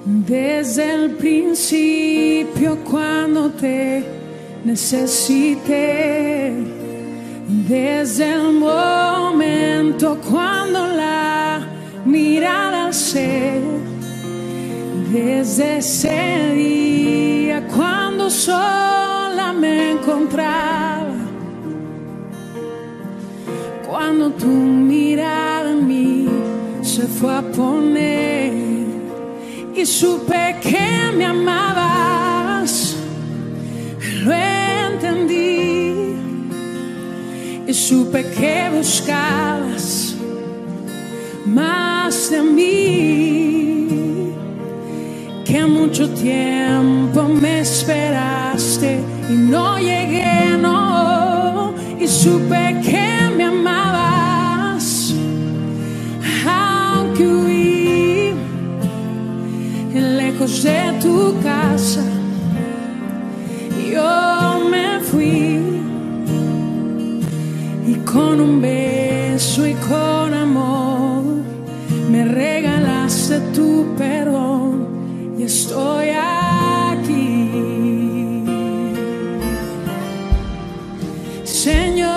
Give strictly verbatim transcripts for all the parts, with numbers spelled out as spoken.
Desde el principio cuando te necesité, desde el momento cuando la mirada alcé, desde ese día cuando sola me encontraba, cuando tu mirada en mí se fue a poner y supe que me amabas, lo entendí y supe que buscabas más de mí, que mucho tiempo me esperaste y no llegué, no, y supe que me amabas, aunque huí lejos de tu casa, yo me fui y con un beso y con amor me regalaste tu perdón y estoy aquí, Señor.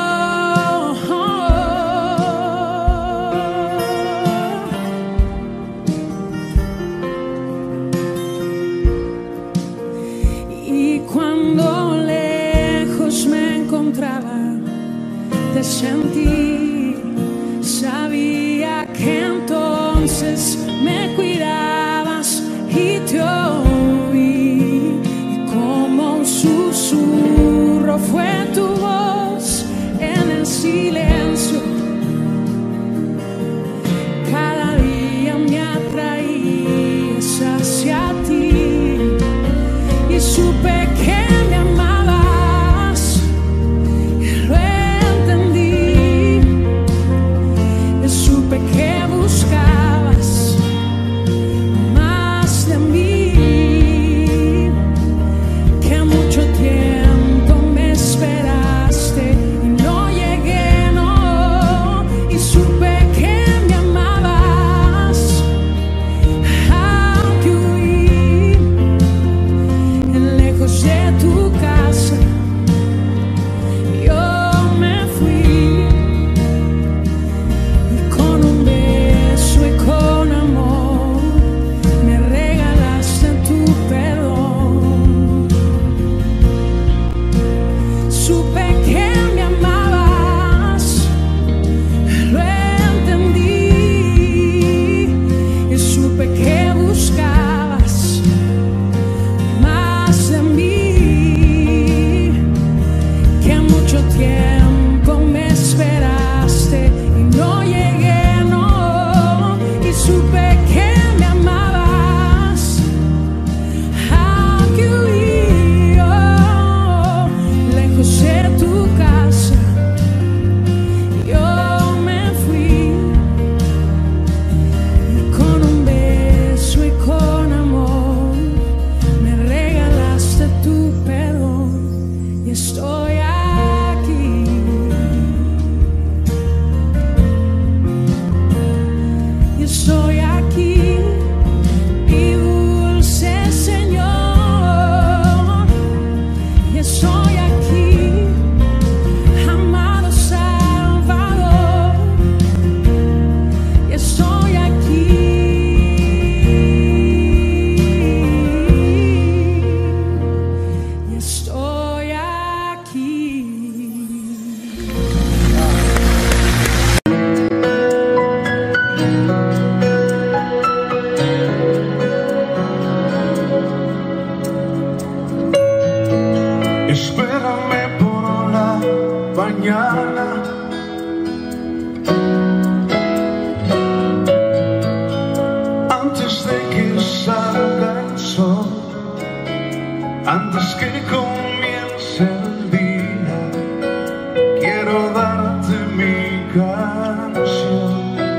Y cuando lejos me encontraba, te sentí, sabía que entonces me cuidabas y te oí, y como un susurro fue tu voz en el silencio, cada día me atraías hacia ti y supe que me amabas, lo entendí, y supe que buscabas más de mí, que mucho tiempo me esperaste y no llegué, no, y supe que me amabas, aunque huí lejos de tu casa, yo me fui y con un beso y con amor me regalaste tu perdón. Supe que me amabas, lo entendí y supe que buscabas más de mí, que mucho tiempo me esperaste y no llegué, no, y supe que me amabas, aunque huí, oh, lejos de tu casa, yo me fui y con un beso y con amor me regalaste tu perdón y estoy aquí, y estoy aquí, mi dulce Señor, y estoy aquí, amado Salvador, y estoy aquí, y estoy aquí. Espérame por la mañana, antes de que salga el sol, antes que comience el día, quiero darte mi canción.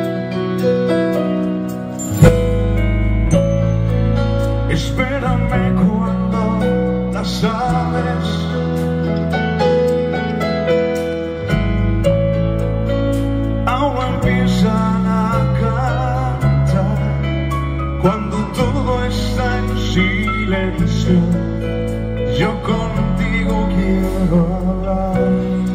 Espérame cuando las aves ahora empiezan a cantar, cuando todo silencio, yo contigo quiero hablar.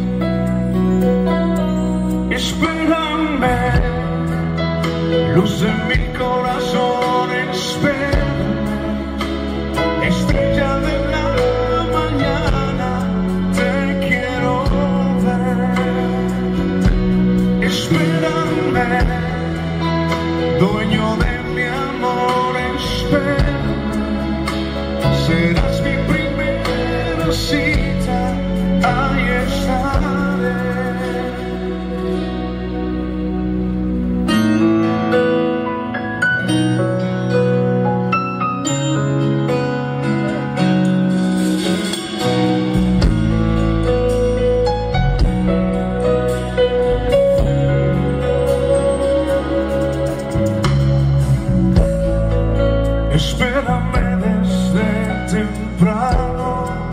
Espérame, luz de mi corazón, espérame, estrella de la mañana, te quiero ver. Espérame, dueño de mi amor, espérame, serás mi primera cita, ahí estaré. Espérame desde temprano,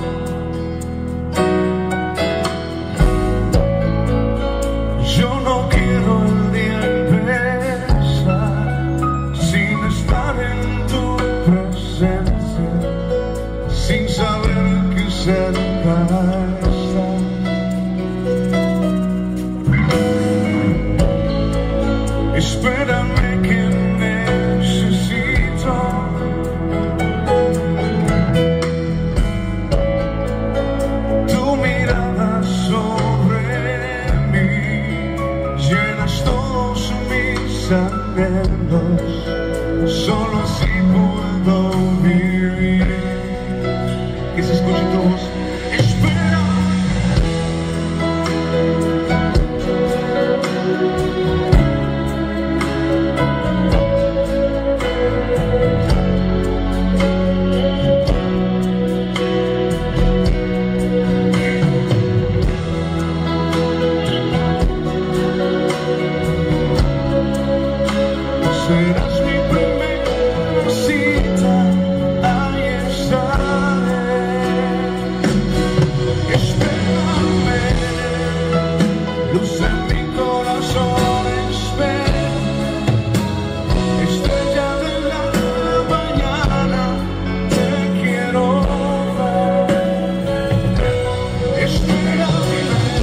yo no quiero el día empezar sin estar en tu presencia, sin saber que cerca estás. Espérame que necesito tu mirada sobre mí, llenas todos mis anhelos, solo así puedo vivir. Que se escuche tu voz. Espera. Serás mi primera cita, ahí estaré. Espérame, luz en mi corazón, espérame, estrella de la mañana, te quiero ver. Espérame,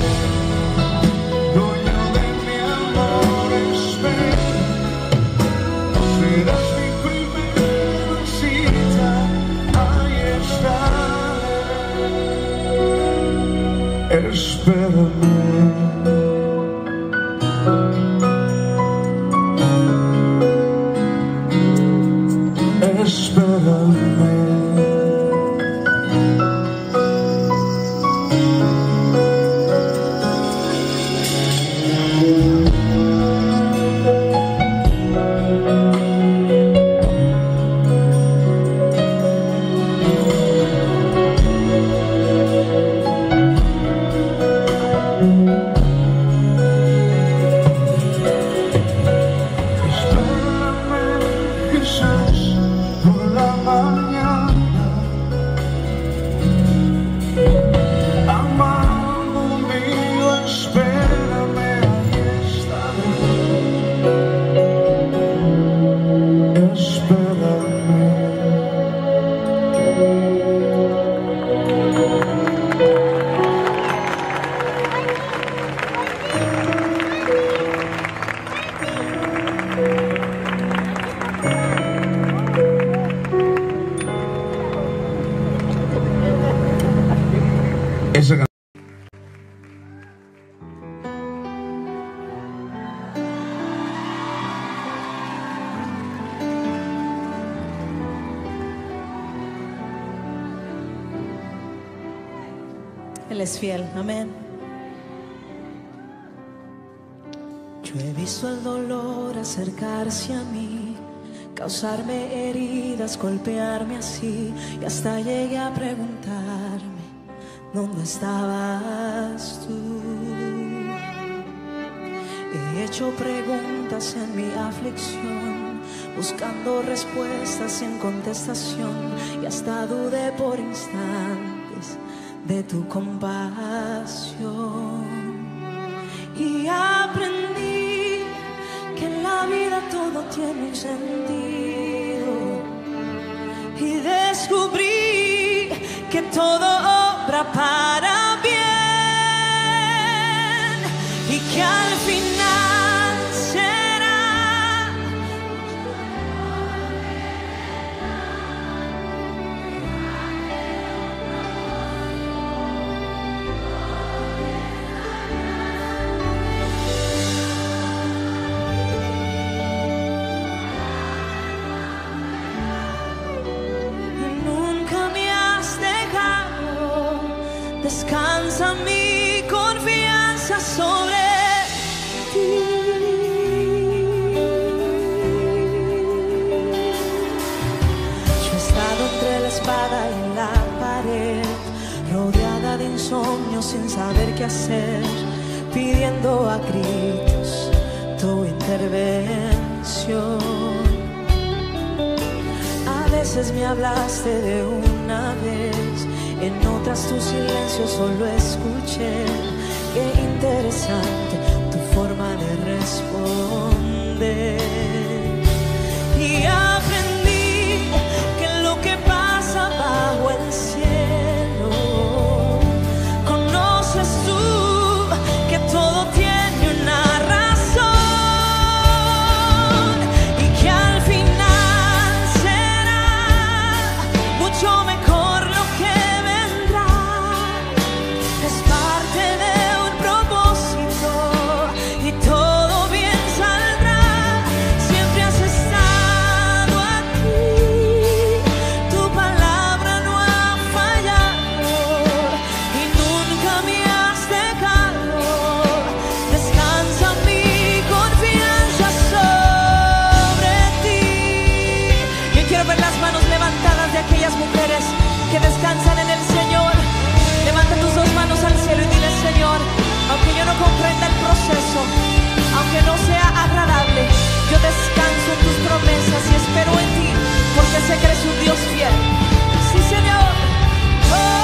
dueño de mi amor, espérame, serás mi primera cita, ahí estaré. Espérame. Espérame. Quizás por la mañana, amado mío, espérame, ahí estaré. Espérame. Esa canción. Él es fiel, amén. Yo he visto el dolor acercarse a mí, causarme heridas, golpearme así, y hasta llegué a preguntarme, ¿dónde estabas tú? He hecho preguntas en mi aflicción, buscando respuestas sin contestación, y hasta dudé por instantes de tu compasión. Y aprendí que en la vida todo tiene un sentido, y de todo obra para bien y que al final será descansa mi confianza sobre ti. Yo he estado entre la espada y la pared, rodeada de insomnio sin saber qué hacer, pidiendo a gritos tu intervención. A veces me hablaste de una vez, en otras tu silencio solo escuché. Qué interesante tu forma de responder. Y aprendí que lo que pasa bajo el cielo, conoces tú que todo tiene una razón y que al final será mucho mejor lo que mujeres que descansan en el Señor. Levanta tus dos manos al cielo y dile: Señor, aunque yo no comprenda el proceso, aunque no sea agradable, yo descanso en tus promesas y espero en ti, porque sé que eres un Dios fiel. Sí, Señor. Oh.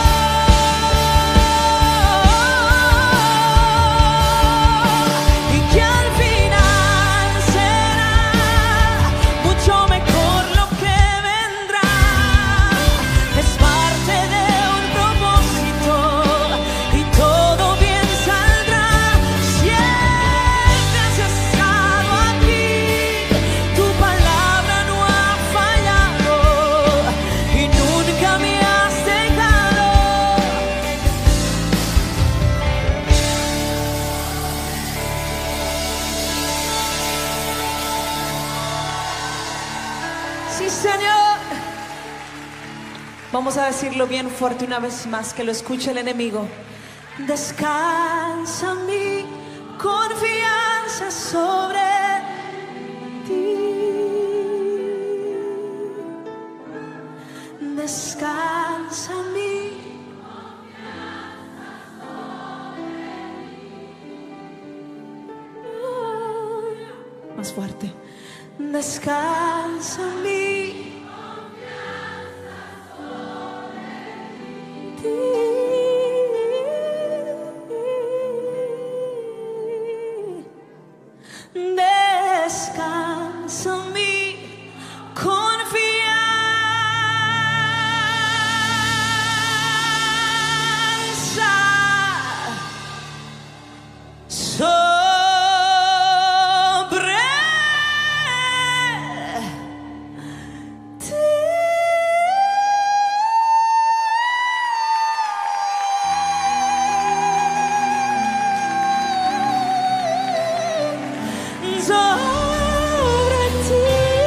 Vamos a decirlo bien fuerte una vez más, que lo escuche el enemigo. Descansa mi confianza sobre ti. Descansa mi confianza sobre ti. Más fuerte. Descansa mi descansa mi confianza sobre ti. Sobre ti.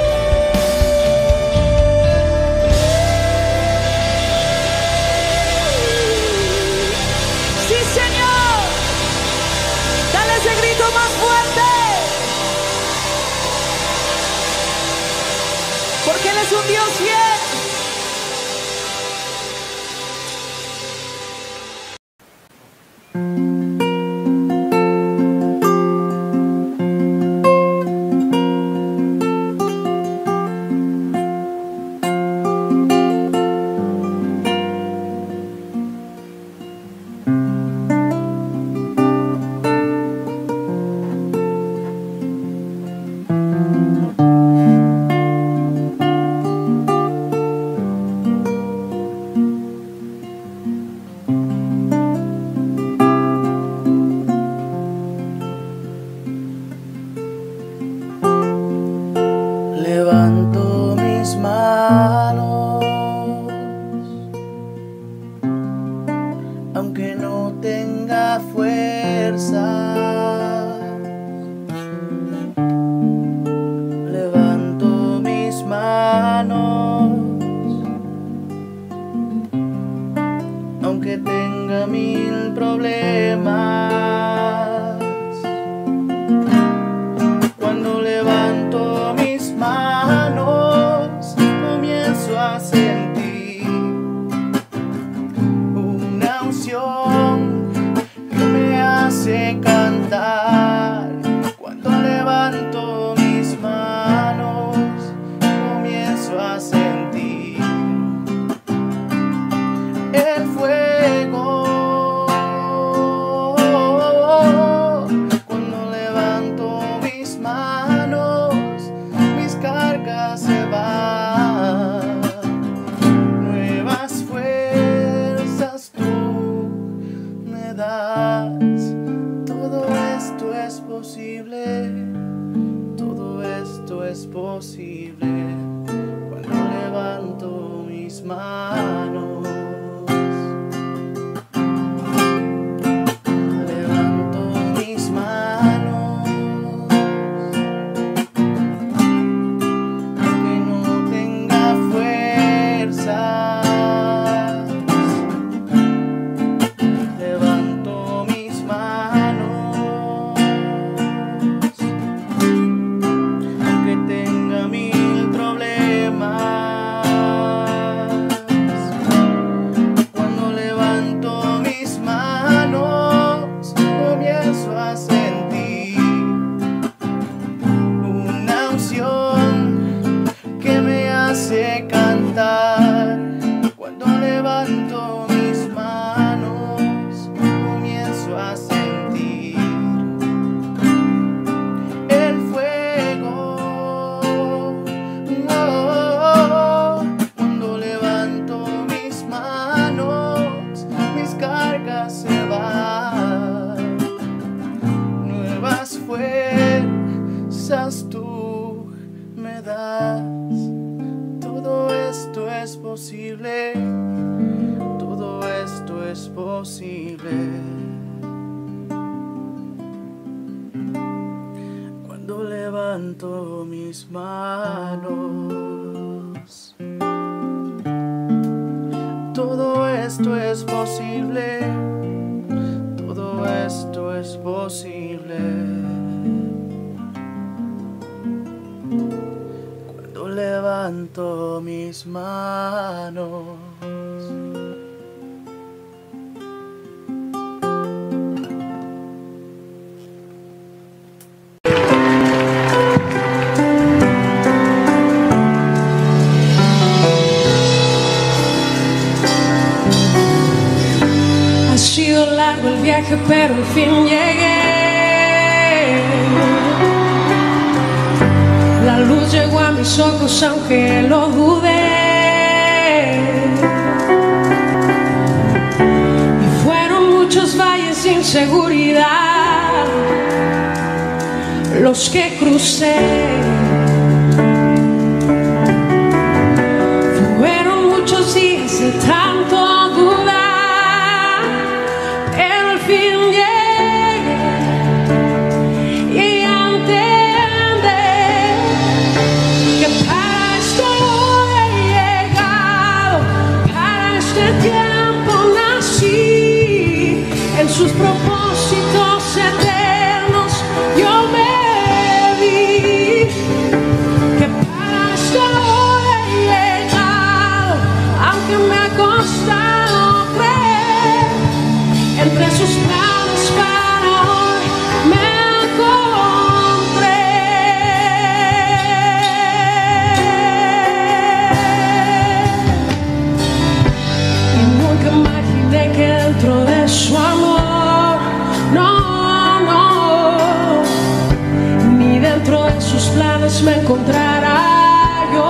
Sí, Señor, dale ese grito más fuerte, porque Él es un Dios fiel. es posible, todo esto es posible. Cuando levanto mis manos, todo esto es posible, todo esto es posible. Cuando levanto mis manos, ha sido largo el viaje, pero al fin llegué. La luz llegó a mis ojos aunque lo dudé. Y fueron muchos valles sin seguridad los que crucé. Fueron muchos días de tanto dudar, pero al fin llegué y entendí que para esto he llegado, para este tiempo nací, en sus propósitos eternos yo me vi, que para esto he llegado, aunque me ha costado creer, entre sus planes para hoy me encontré. Y nunca imaginé que dentro de su amor, no, no, ni dentro de sus planes me encontrará yo.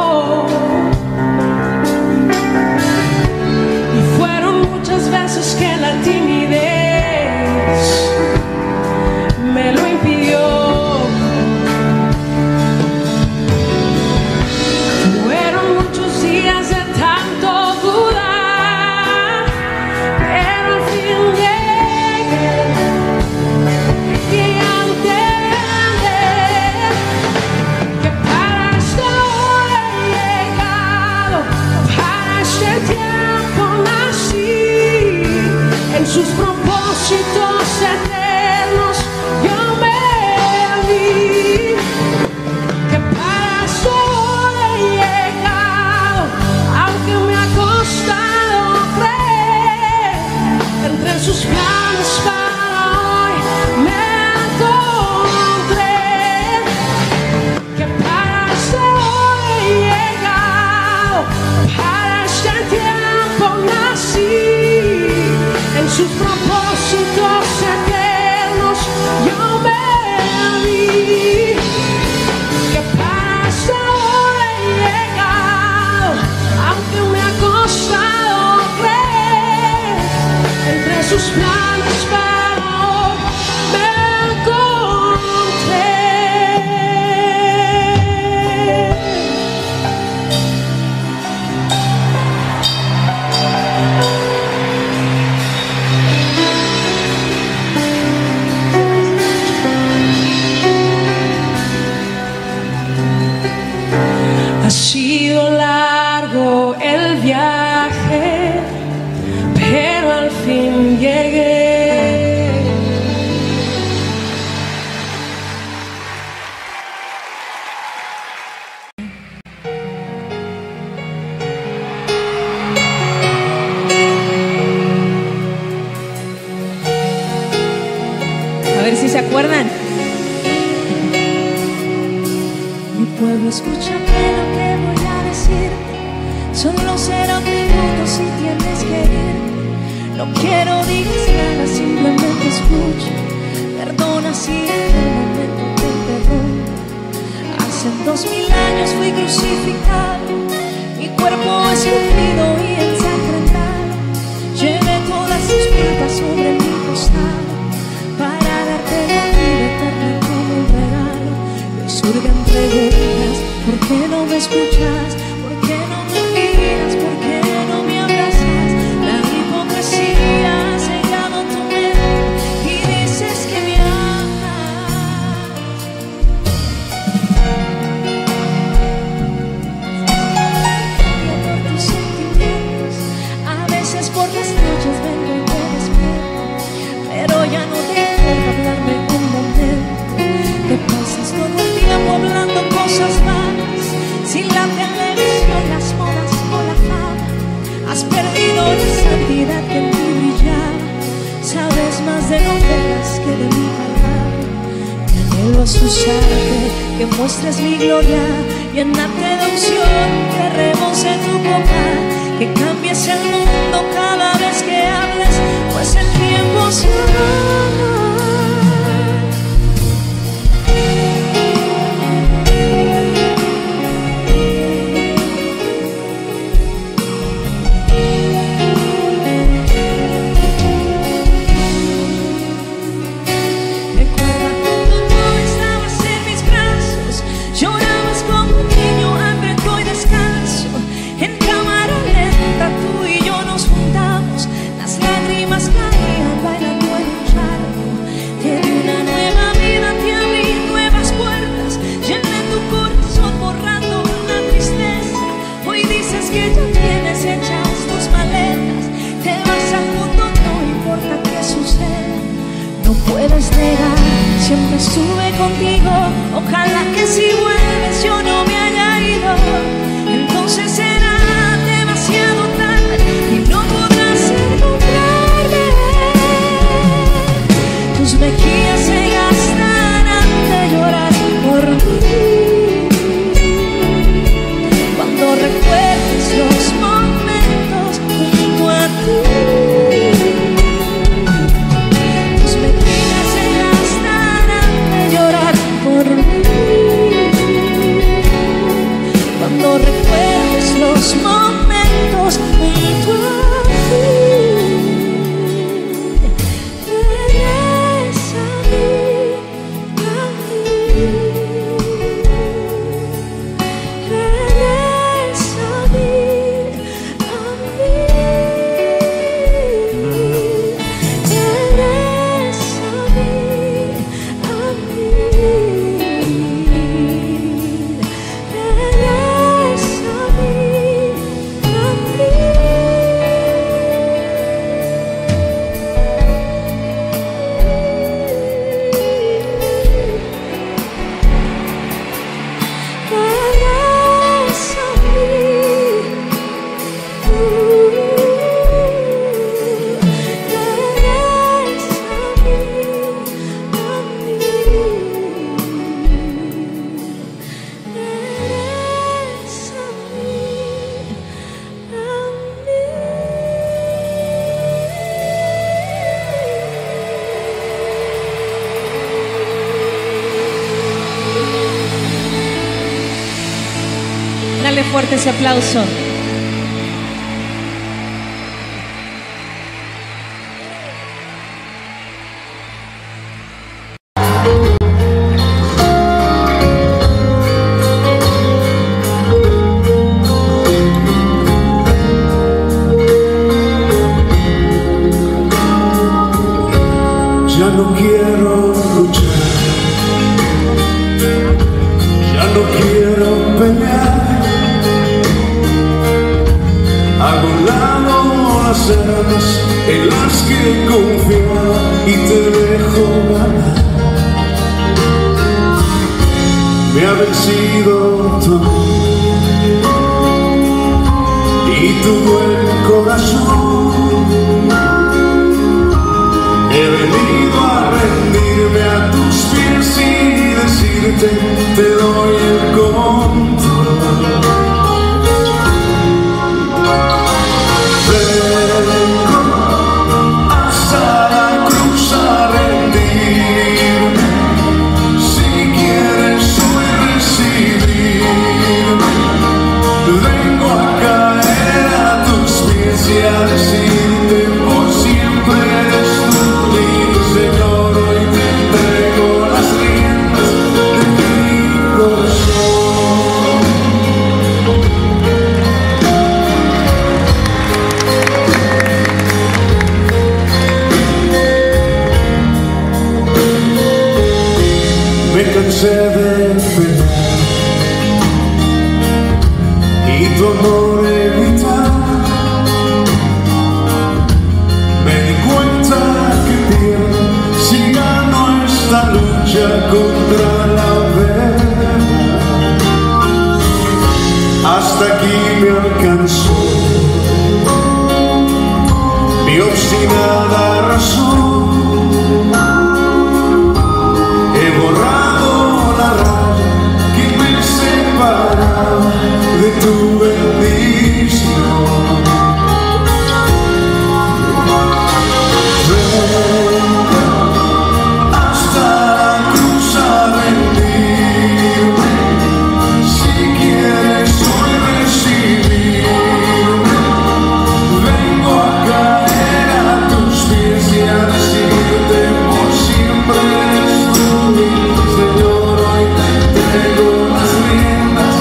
Y fueron muchas veces que la timidez me lo impidió. Fueron muchos días de tanto dudar, pero al fin llegué y entendí que para esto he llegado, para este tiempo nací, en sus propósitos eternos yo me vi, que para esto he llegado, aunque me ha costado creer, entre sus planes para hoy me encontré, que para esto he llegado, para este tiempo nací, en sus propósitos eternos yo me vi, que para esto he llegado, aunque me ha costado creer, entre sus planes para hoy me encontré. Ha sido largo el viaje, pero al fin llegué. A ver si se acuerdan. Mi pueblo, escúchame lo que voy a decirte. Solo serán minutos si tienes que ir. No quiero digas nada, simplemente escucha. Perdona si en el momento te interrumpo. Hace dos mil años fui crucificado, mi cuerpo esculpido y ensangrentado. Llevé todas tus culpas sobre mi costado, para darte la vida eterna como un regalo. Y surgen preguntas, ¿por qué no me escuchas? ¿Por qué no me miras? ¿Por has perdido la santidad que en ti brillaba. Sabes más de novelas que de mi palabra. Que anhelo asusarte, que muestres mi gloria, llenarte de unción, que rebose tu copa, que cambies el mundo cada vez que hables, pues el tiempo se va. Siempre estuve contigo, ojalá que si vuelves yo no me haya ido. Entonces será demasiado tarde y no podrás encontrarme. Tus mejillas se gastarán de llorar por mí. Cuando recuerdes los momentos junto a ti. Cuando recuerdes los momentos junto a ti, regresa a mí, a mí, regresa a mí, a mí, regresa a mí, a mí. Dale fuerte ese aplauso. Ya no quiero luchar, ya no quiero pelear. Hago un lado las armas en las que confiaba y te dejo ganar. Me ha vencido todo y tu buen corazón. He venido a rendirme a tus pies y decirte te doy el control. cansé de pelear y tu amor evitar. Me di cuenta que pierdo si gano esta lucha contra la verdad. Hasta aquí me alcanzó obstinada razón, he borrado la raya que me separaba de tu bendición. Venga hasta la cruz a rendirme, si quieres hoy recibirme. Vengo a caer a tus pies y a decirte por siempre eres tú mi Señor, hoy te entrego las riendas.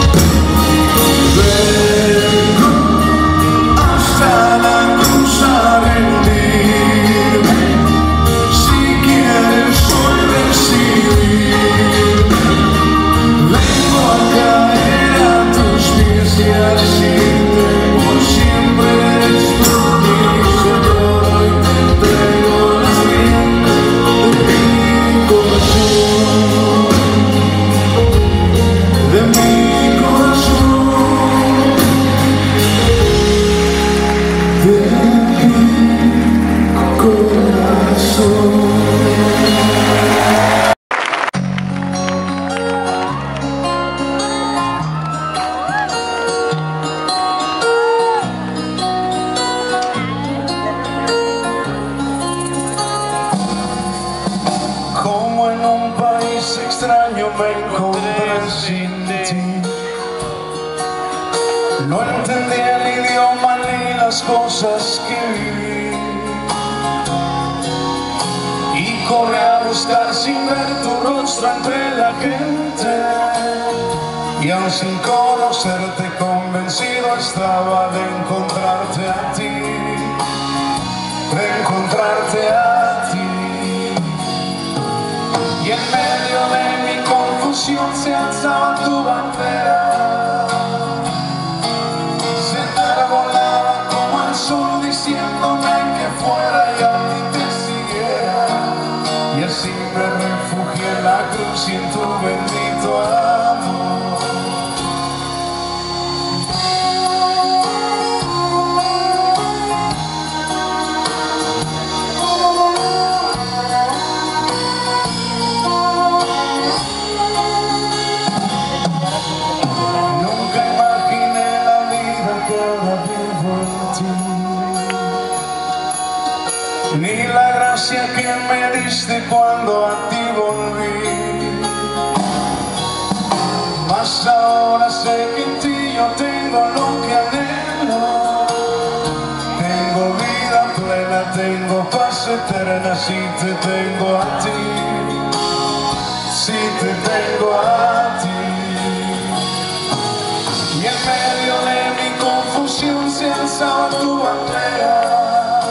Vengo hasta la cruz a rendirme, si quieres hoy recibirme. Vengo a caer a tus pies y a decirte por siempre eres tú mi Señor, hoy te entrego las riendas de mi corazón, de mi corazón, de mi corazón. Como en un país extraño me encontré sin ti. No entendía el idioma ni las cosas que viví, y corrí a buscar sin ver tu rostro entre la gente, y aún sin conocerte convencido estaba de encontrarte a ti, de encontrarte a ti. Y en medio de mi confusión se alzaba tu bandera, se enarbolaba como el sol diciéndome que fuera y a ti te siguiera. Y así me refugié en la cruz y en tu bendito amor. Nunca imaginé la vida que ahora vivo en ti, ni la gracia que me diste cuando a ti volví. Mas ahora sé que en ti yo tengo lo que anhelo, tengo vida plena, tengo paz eterna si te tengo a ti, si te tengo a ti. Y en medio de mi confusión se alzaba tu bandera,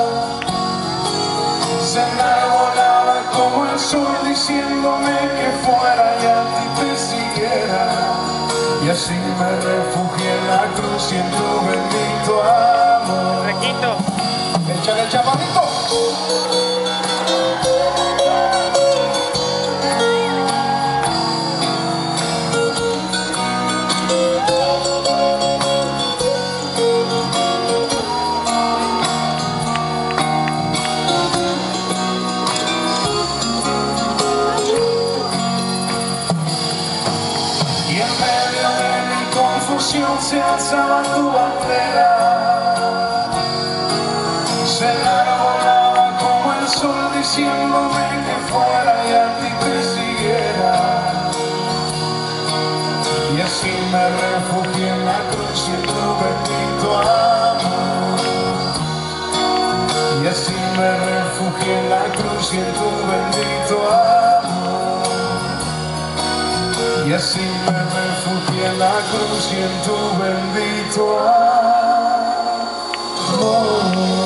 se enarbolaba como el sol diciéndome que fuera y a ti te siguiera. Y así me refugié en la cruz y en tu bendito amor. Requito. Échale el chaparrito. Y en medio de mi confusión se alzaba tu bandera, se enarbolaba como el sol diciéndome que fuera y a ti te siguiera. Y así me refugié en la cruz y en tu bendito amor. Y así me refugié en la cruz y en tu bendito amor. Y así me refugié en la cruz y en tu bendito amor.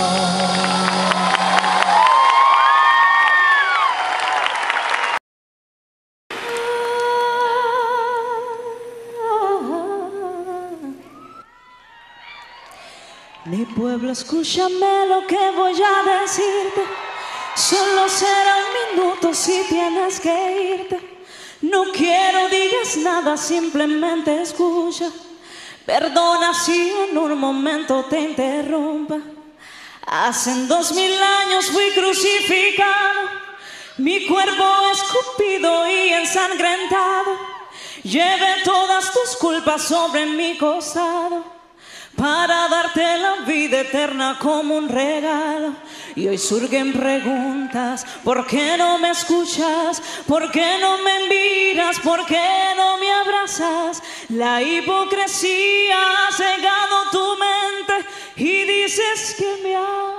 Mi pueblo, escúchame lo que voy a decirte. Solo será un minuto si tienes que irte. No quiero digas nada, simplemente escucha. Perdona si en un momento te interrumpa. Hace dos mil años fui crucificado, mi cuerpo escupido y ensangrentado. Llevé todas tus culpas sobre mi costado para darte la vida eterna como un regalo. Y hoy surgen preguntas: ¿por qué no me escuchas? ¿Por qué no me miras? ¿Por qué no me abrazas? La hipocresía ha cegado tu mente y dices que me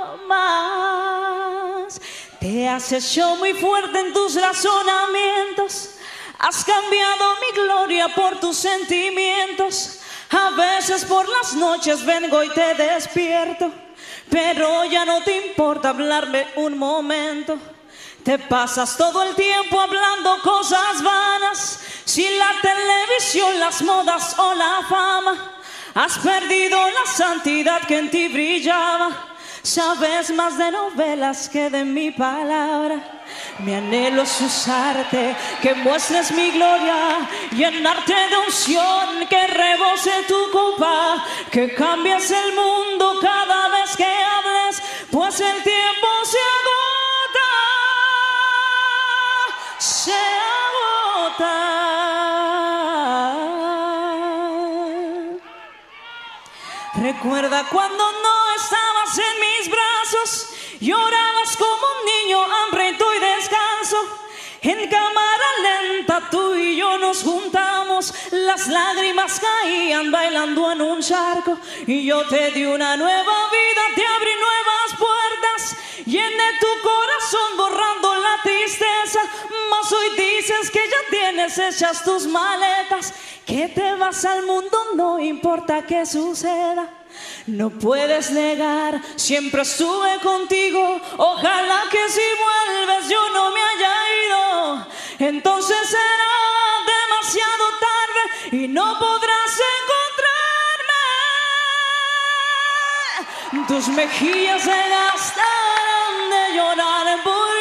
amas. Te has hecho muy fuerte en tus razonamientos, has cambiado mi gloria por tus sentimientos. A veces por las noches vengo y te despierto, pero ya no te importa hablarme un momento. Te pasas todo el tiempo hablando cosas vanas, sin la televisión, las modas o la fama. Has perdido la santidad que en ti brillaba. Sabes más de novelas que de mi palabra. Mi anhelo es usarte, que muestres mi gloria, llenarte de unción, que rebose tu copa, que cambies el mundo cada vez que hables, pues el tiempo se agota, se agota. Recuerda cuando no estabas en mis brazos, llorabas como un niño hambriento y descanso. En cámara lenta tú y yo nos juntamos, las lágrimas caían bailando en un charco. Y yo te di una nueva vida, te abrí nuevas puertas, llené tu corazón borrando la tristeza. Mas hoy dices que ya tienes hechas tus maletas, que te vas al mundo, no importa qué suceda. No puedes negar, siempre estuve contigo. Ojalá que si vuelves yo no me haya ido. Entonces será demasiado tarde y no podrás encontrarme. Tus mejillas se gastarán de llorar por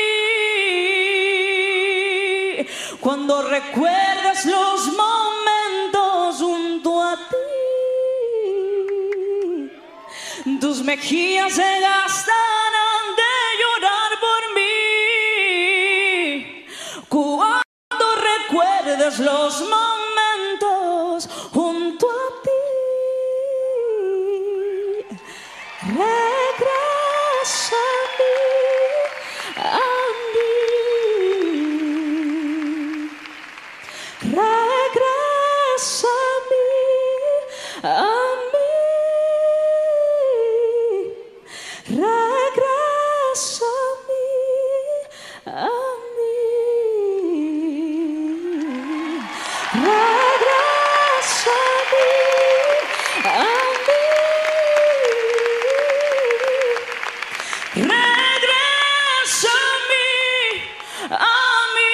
mí cuando recuerdes los momentos junto a ti. Tus mejillas se gastarán de llorar por mí cuando recuerdes los momentos junto a ti. Regresa a mí, regresa a mí. Regresa a mí, a mí. Regresa a mí, a mí. Regresa a mí, a mí.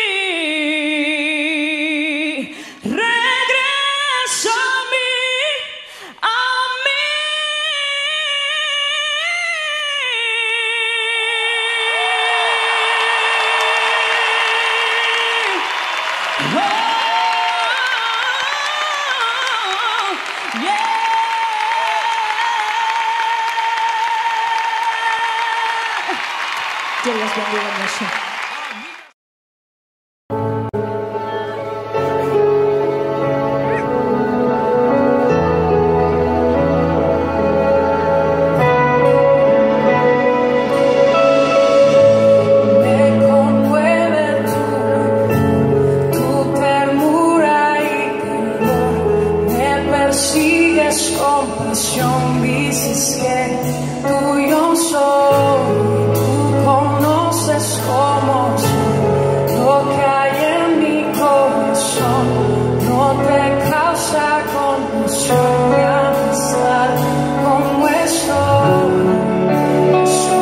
Regresa a mí, a mí. Dios les bendiga mucho. Compasión, dices que tuyo soy, tú conoces cómo soy, lo que hay en mi corazón no te causa confusión de amistad como estoy. Su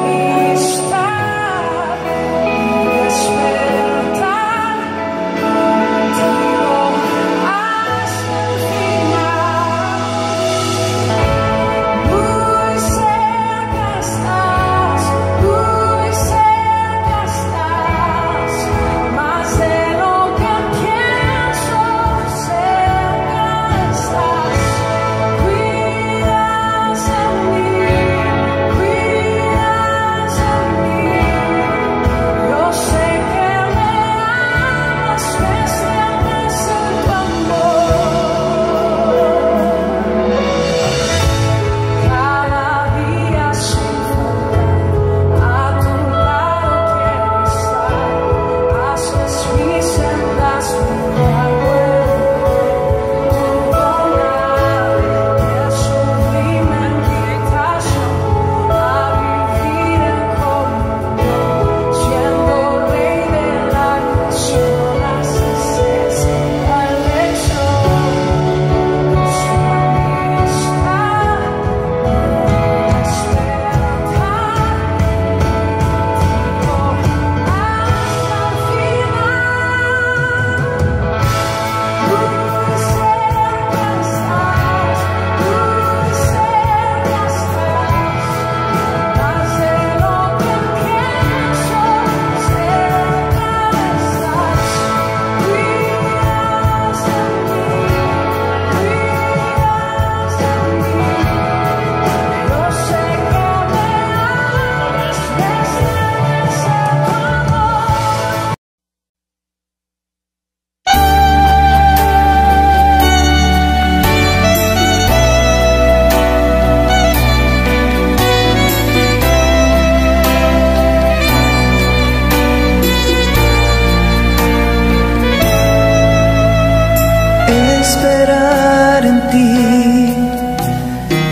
amistad y despertar contigo hasta el final. Muy cerca estás, muy cerca estás.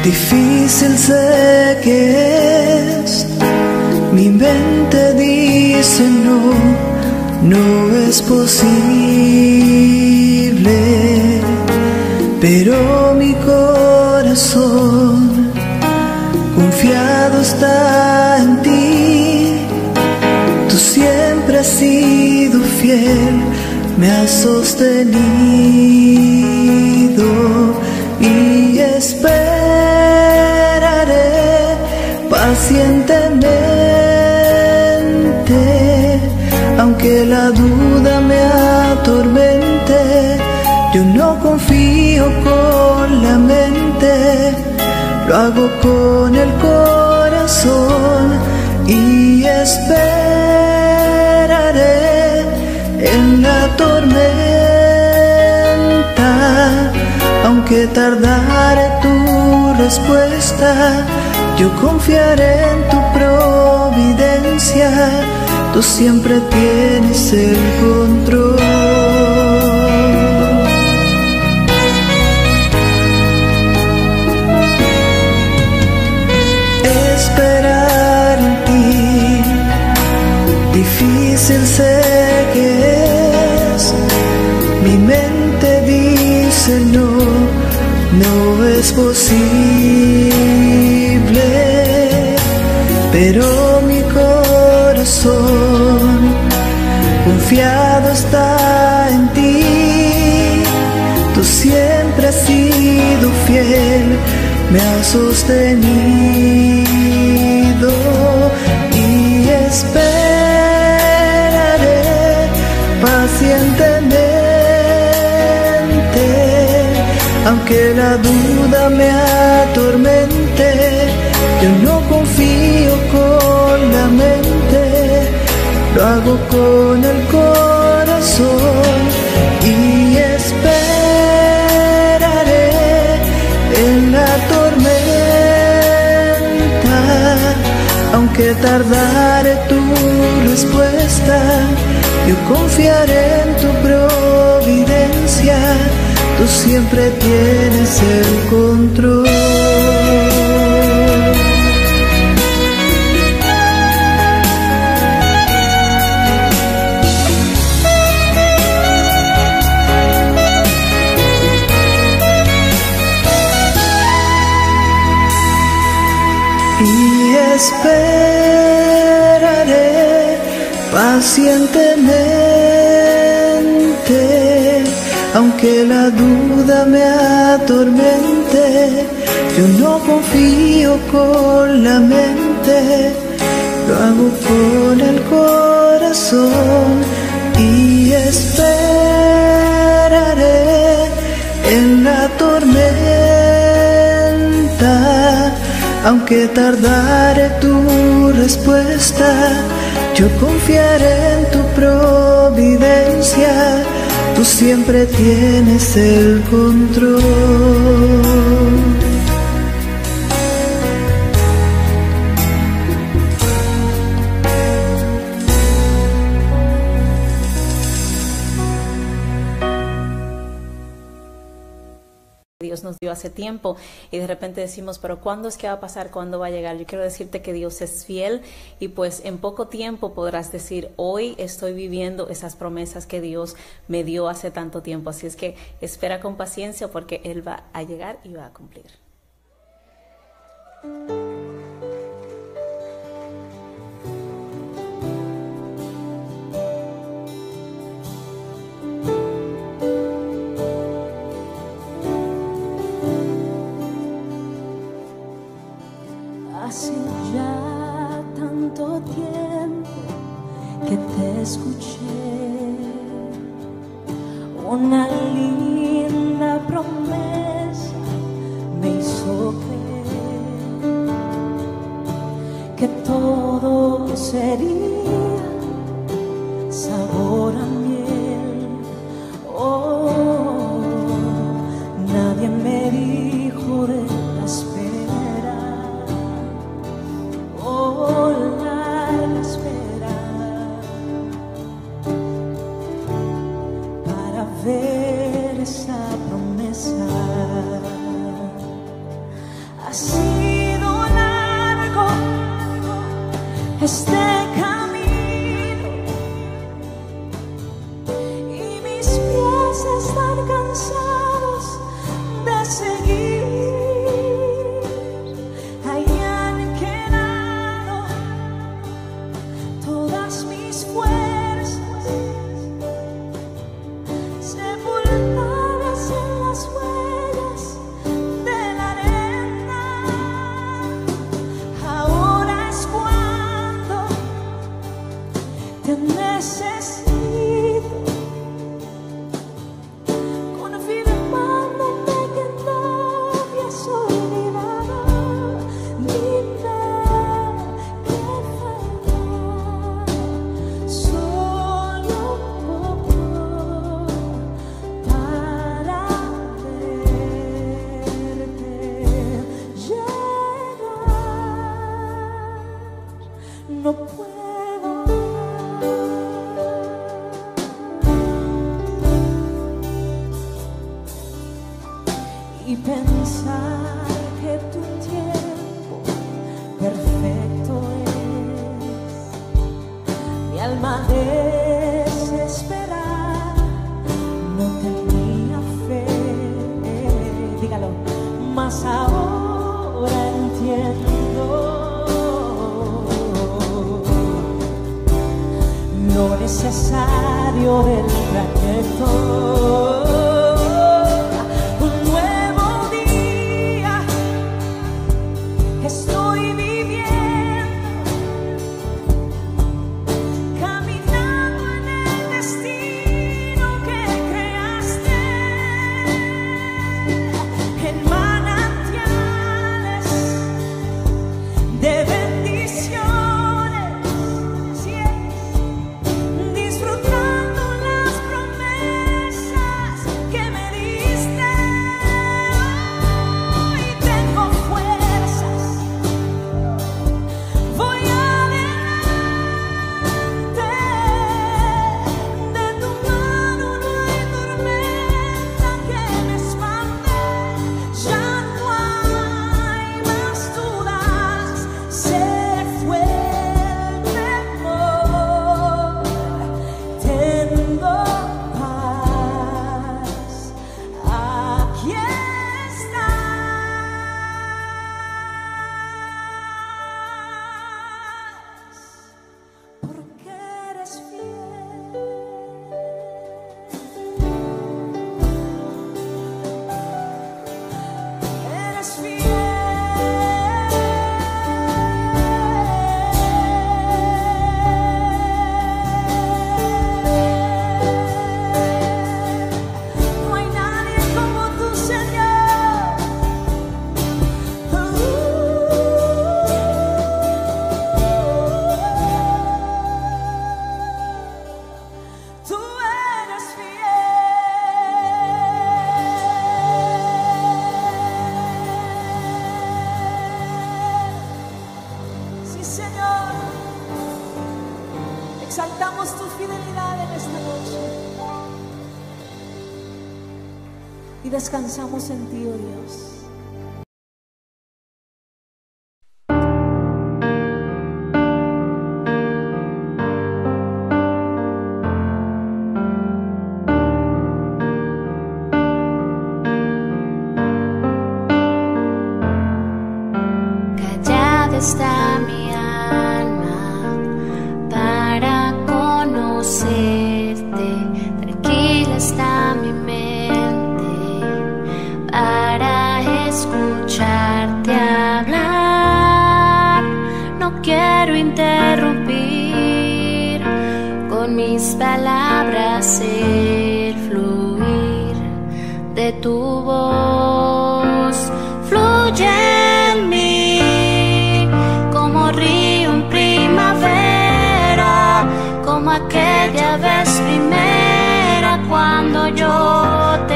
Difícil sé que es, mi mente dice no, no es posible, pero mi corazón confiado está en ti. Tú siempre has sido fiel, me has sostenido y esperaré pacientemente, aunque la duda me atormente. Yo no confío con la mente, lo hago con el corazón y esperaré en la tormenta, aunque tardare tu respuesta. Yo confiaré en tu providencia, tú siempre tienes el control. Esperar en ti, difícil sé que es, mi mente dice no, no es posible, pero mi corazón confiado está en ti. Tú siempre has sido fiel, me has sostenido y esperaré pacientemente, aunque la duda me atormente. Yo no confío con la mente, lo hago con el corazón y esperaré en la tormenta, aunque tardare tu respuesta. Yo confiaré en tu providencia, tú siempre tienes el control. Y esperaré pacientemente, aunque la duda me atormente. Yo no confío con la mente, lo hago con el corazón y esperaré en la tormenta, aunque tardare tu respuesta. Yo confiaré en tu providencia, tú siempre tienes el control. Dios nos dio hace tiempo y de repente decimos, pero ¿cuándo es que va a pasar? ¿Cuándo va a llegar? Yo quiero decirte que Dios es fiel y pues en poco tiempo podrás decir, hoy estoy viviendo esas promesas que Dios me dio hace tanto tiempo. Así es que espera con paciencia porque Él va a llegar y va a cumplir. Hace ya tanto tiempo que te escuché, una linda promesa me hizo creer que todo sería sabor a miel. Oh, nadie me dijo de la espera. Oh, la espera para ver esa promesa. Ha sido largo este camino y mis pies están cansados de seguir. Hayan quedado todas mis fuerzas sepultadas en las huellas de la arena. Ahora es cuando te necesito, confirmándome que no me has olvidado. Dime que falta solo un poco para verte llegar. No puedo y pensar que tu tiempo perfecto es. Mi alma desesperada no tenía fe, dígalo, mas ahora entiendo lo necesario del trayecto. Un nuevo día estoy viviendo, caminando en el destino que creaste, en manantiales de bendiciones, así es, disfrutando las promesas que me diste. Hoy tengo fuerzas, voy adelante, de tu mano no hay tormenta que me espante. Ya no hay más dudas, se fue el temor. Tengo paz, aquí estás, porque eres fiel. Eres fiel. No hay nadie como tú, Señor. Tú eres fiel. Sí, Señor. Exaltamos tu fidelidad en esta noche y descansamos en ti, oh Dios. Callada está mi alma para conocerte, tranquila está mi mente para escucharte hablar. No quiero interrumpir con mis palabras el fluir de tu voz. Fluye en mí como río en primavera, como aquella vez primera cuando yo te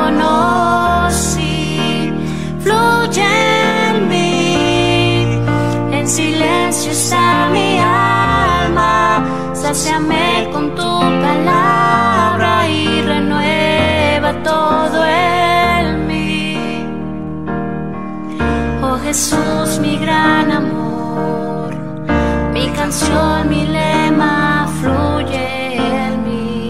conocí. Fluye en mí, en silencio está mi alma, sáciame con tu palabra y renueva todo en mí. Oh Jesús, mi gran amor, mi canción, mi lema fluye en mí.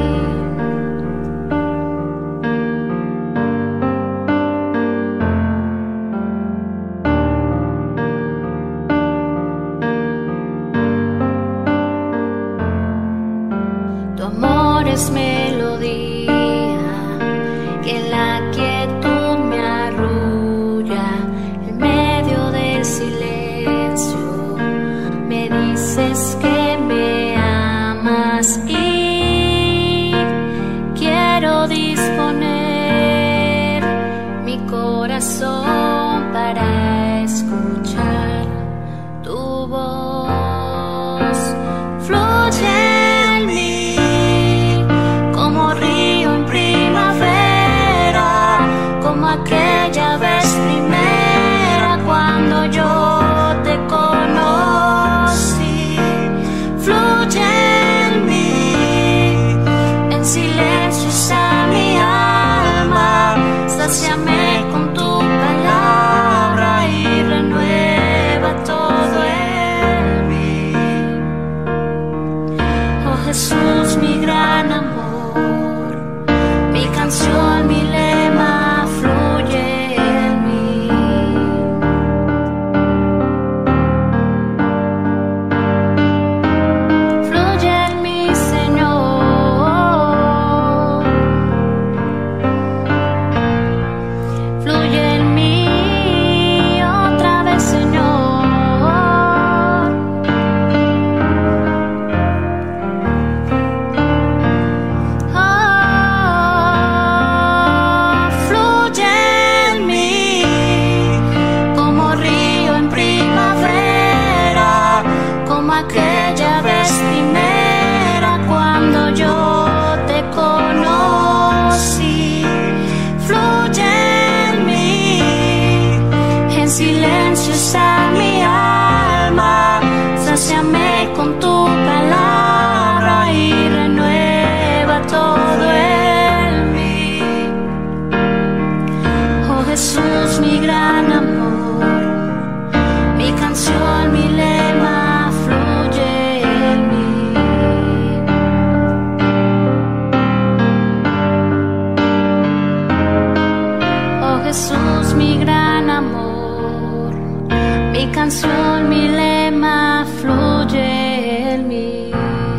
Tu amor es melodía que en la quietud me arrulla. En medio del silencio me dices que me amas y quiero disponer mi corazón para escuchar tu voz. Fluye en mí como río en primavera, como aquella vez primera cuando yo te conocí. Fluye en mí, en silencio está mi alma, sáciame con tu palabra y renueva todo en mí. Oh Jesús, mi gran amor, mi canción, mi lema fluye en mí. Fluye en mí, Señor. Fluye en mí otra vez, Señor. Oh, fluye en mí como río en primavera, como aquella vez primera cuando yo te conocí. Fluye en mí, en silencio está mi alma, sáciame con tu palabra y renueva todo en mí. Oh Jesús, mi gran amor, mi canción, mi lema fluye en mí. Oh Jesús, mi gran amor, mi canción, mi lema fluye en mí.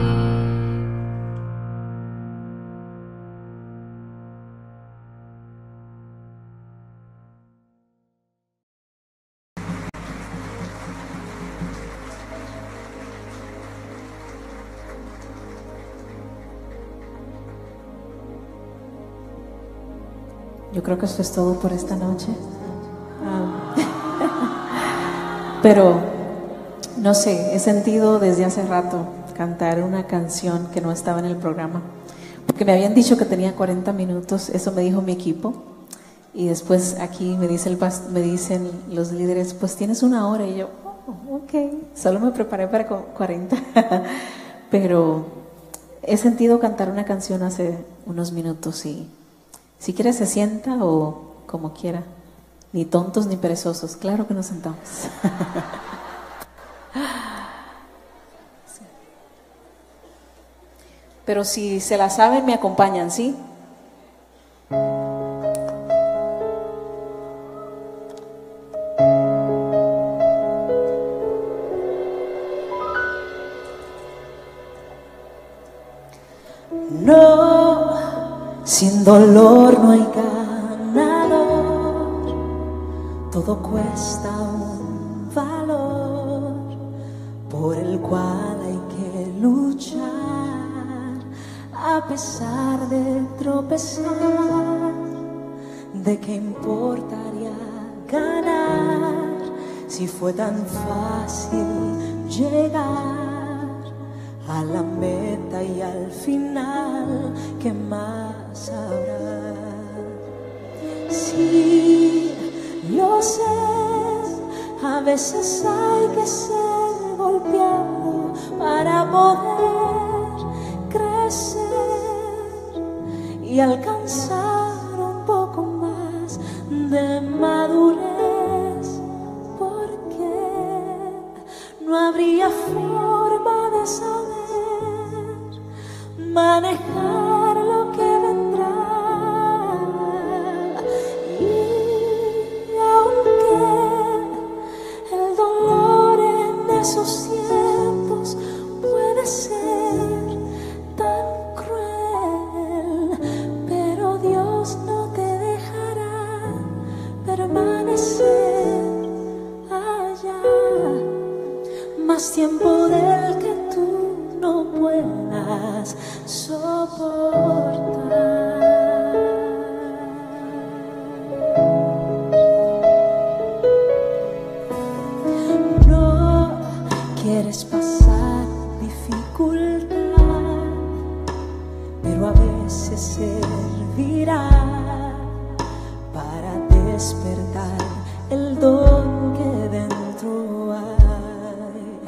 Yo creo que esto es todo por esta noche. Ah. Pero, no sé, he sentido desde hace rato cantar una canción que no estaba en el programa. Porque me habían dicho que tenía cuarenta minutos, eso me dijo mi equipo. Y después aquí me, dice el past- me dicen los líderes, pues tienes una hora. Y yo, oh, ok, solo me preparé para cu- cuarenta. Pero he sentido cantar una canción hace unos minutos y si quiere se sienta o como quiera. Ni tontos ni perezosos, claro que nos sentamos. Pero si se la saben, me acompañan, ¿sí? No, sin dolor no hay ganador, todo cuesta un valor por el cual hay que luchar, a pesar de tropezar. ¿De qué importaría ganar si fue tan fácil llegar a la meta y al final? ¿Qué más habrá? Sí, yo sé, a veces hay que ser golpeado para poder crecer y alcanzar un poco más de madurez. habría forma de saber manejar lo que vendrá. Y aunque el dolor en esos tiempos puede ser tan cruel, pero Dios no te dejará permanecer allá más tiempo del que tú no puedas soportar. No quieres pasar dificultad, pero a veces servirá para despertar el don que dentro hay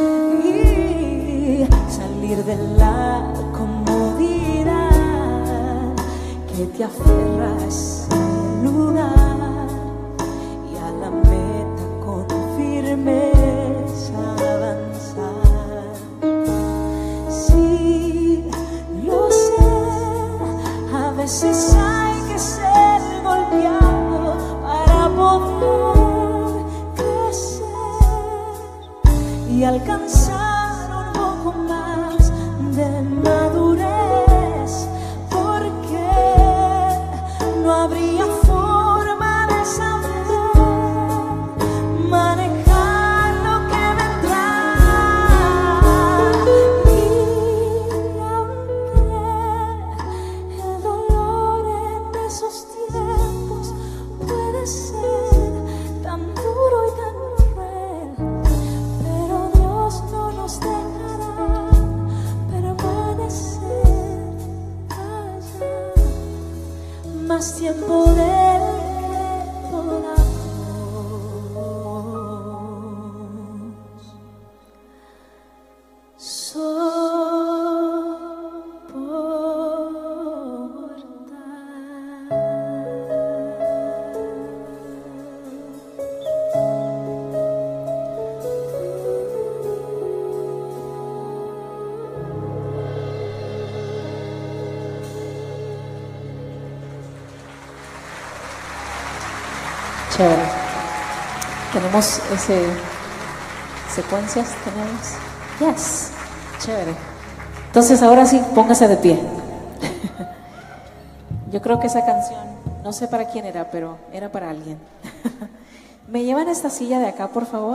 y salir de la comodidad que te aferra a ese lugar y a la meta con firmeza avanzar. Sí, lo sé, a veces hay que ser golpeado para poder crecer y alcanzar un poco más de madurez, porque no habría forma de saber manejar lo que vendrá. Y aunque el dolor en esos tiempos puede ser tan duro y tan cruel, pero Dios no nos dejará permanecer allá más tiempo del que podamos Chévere. Tenemos ese secuencias, tenemos. Yes. Chévere. Entonces ahora sí, póngase de pie. Yo creo que esa canción, no sé para quién era, pero era para alguien. ¿Me llevan esta silla de acá, por favor?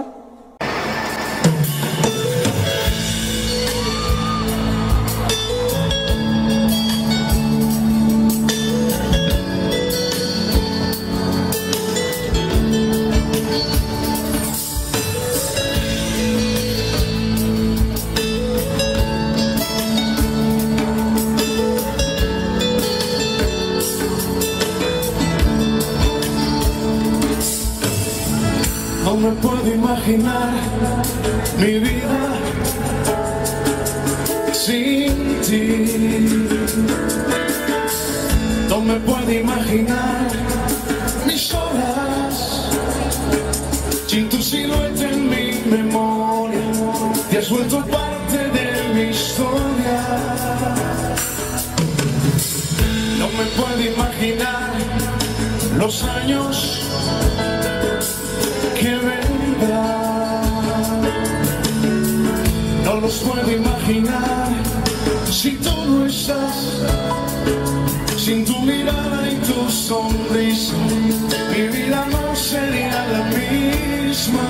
No me puedo imaginar mi vida sin ti. No me puedo imaginar mis horas sin tu silueta en mi memoria. Te has vuelto parte de mi historia. No me puedo imaginar los años que vendrán. No los puedo imaginar si tú no estás, sin tu mirada y tu sonrisa. Mi vida no sería la misma.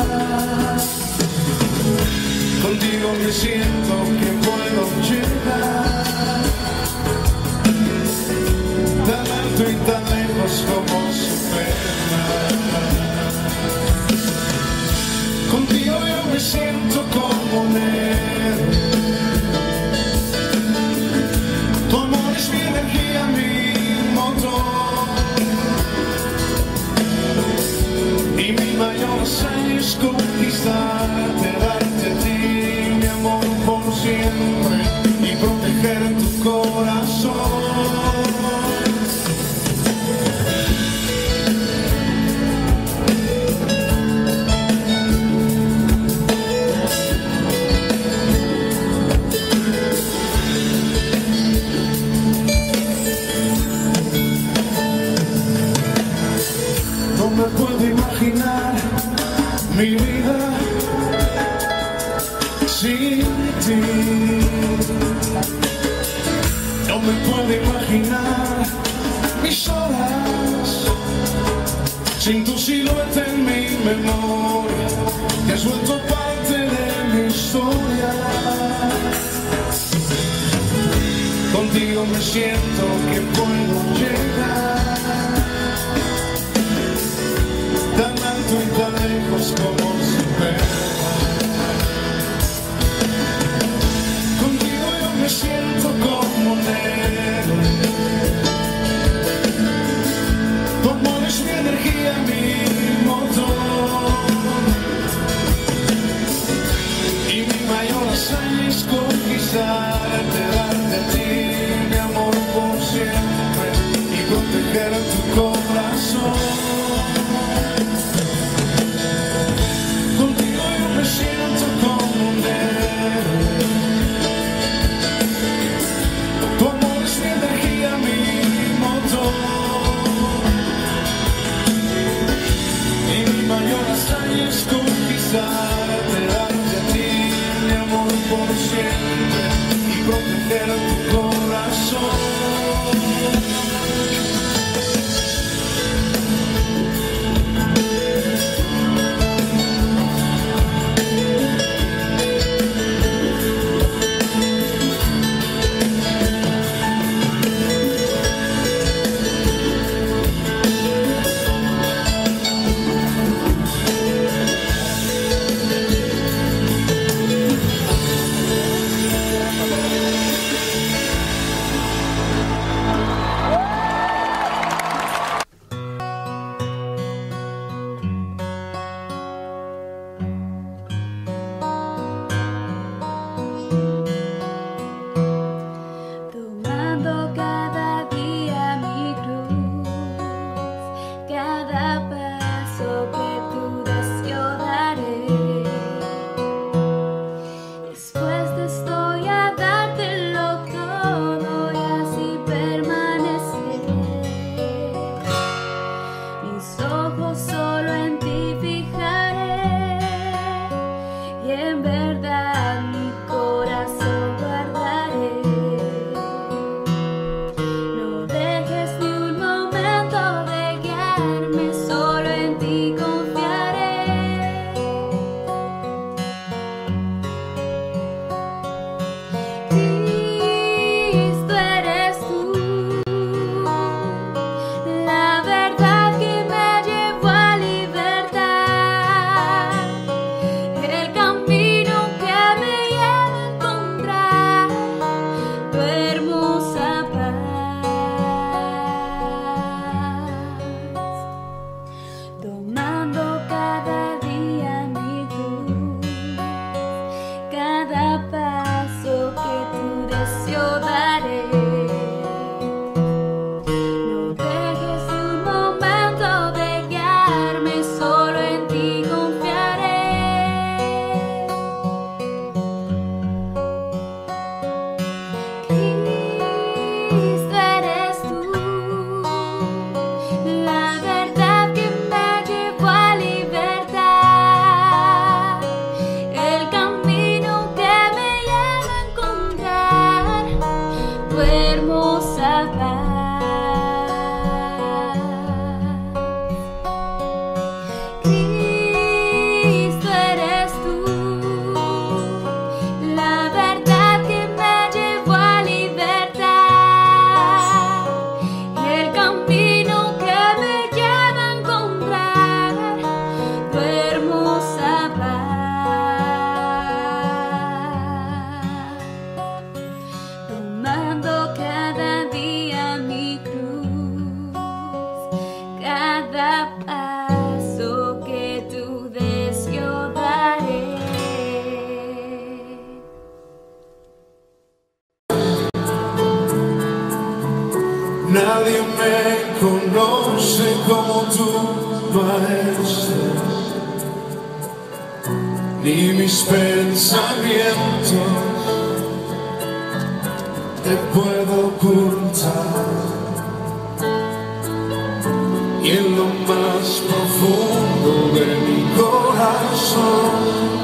Contigo me siento que puedo llegar tan alto y tan lejos como Superman. Contigo yo me siento como un héroe. Tu amor es mi energía, mi motor. Y mi mayor hazaña es conquistarte, darte a ti mi amor por siempre y proteger tu corazón. puedo imaginar mi vida sin ti. No me puedo imaginar mis horas sin tu silueta en mi memoria, que has vuelto parte de mi historia. Contigo me siento que puedo llegar tan alto y tan lejos como se ve. Contigo yo me siento como un héroe. Tu amor es mi energía, mi motor. Y mi mayor hazaña es conquistarte, darte a ti mi amor por siempre y proteger tu corazón. Contigo yo me siento como un héroe. Tu amor es mi energía, mi motor. Y mi mayor hazaña es conquistarte, darte a ti mi amor por siempre y proteger tu corazón. Nadie me conoce como tú pareces, ni mis pensamientos te puedo ocultar. y en lo más profundo de mi corazón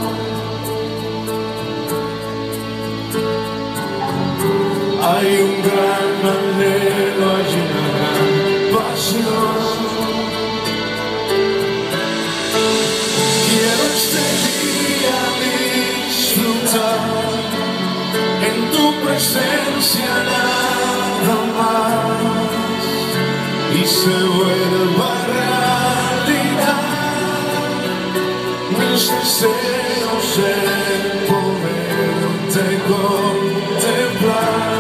hay un gran anhelo, hay una gran pasión. Quiero este día disfrutar en tu presencia nada más y se vuelva realidad mis deseos de poderte contemplar.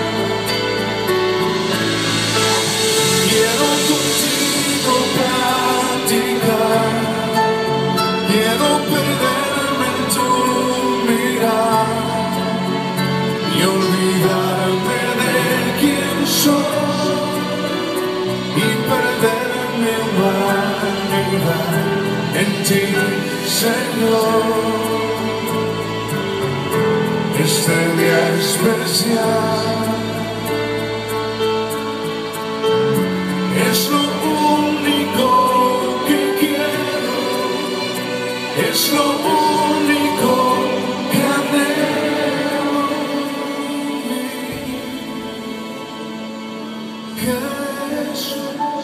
Quiero contigo practicar, quiero perderme en tu mirada y olvidarme de quién soy y perder mi humanidad en ti, Señor. Este día especial es lo único que quiero, es lo único que anhelo, Jesús.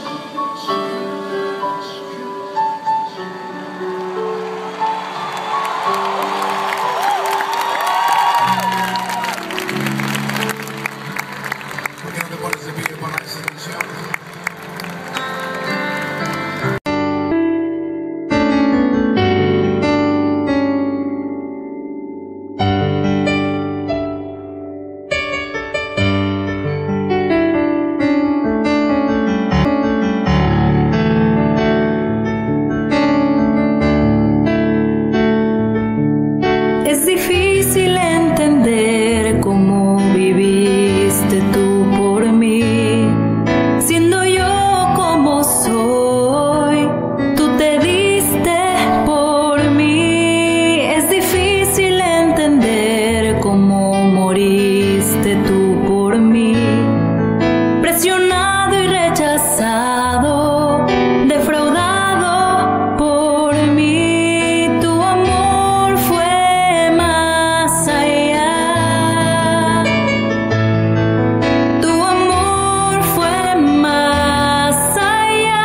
¿Por qué no te pones de pie para esta canción? Es difícil entender cómo viviste tú por mí, siendo yo como soy, tú te diste por mí. Es difícil entender cómo moriste tú por mí, presionado y rechazado, defraudado por mí. Tu amor fue más allá, tu amor fue más allá,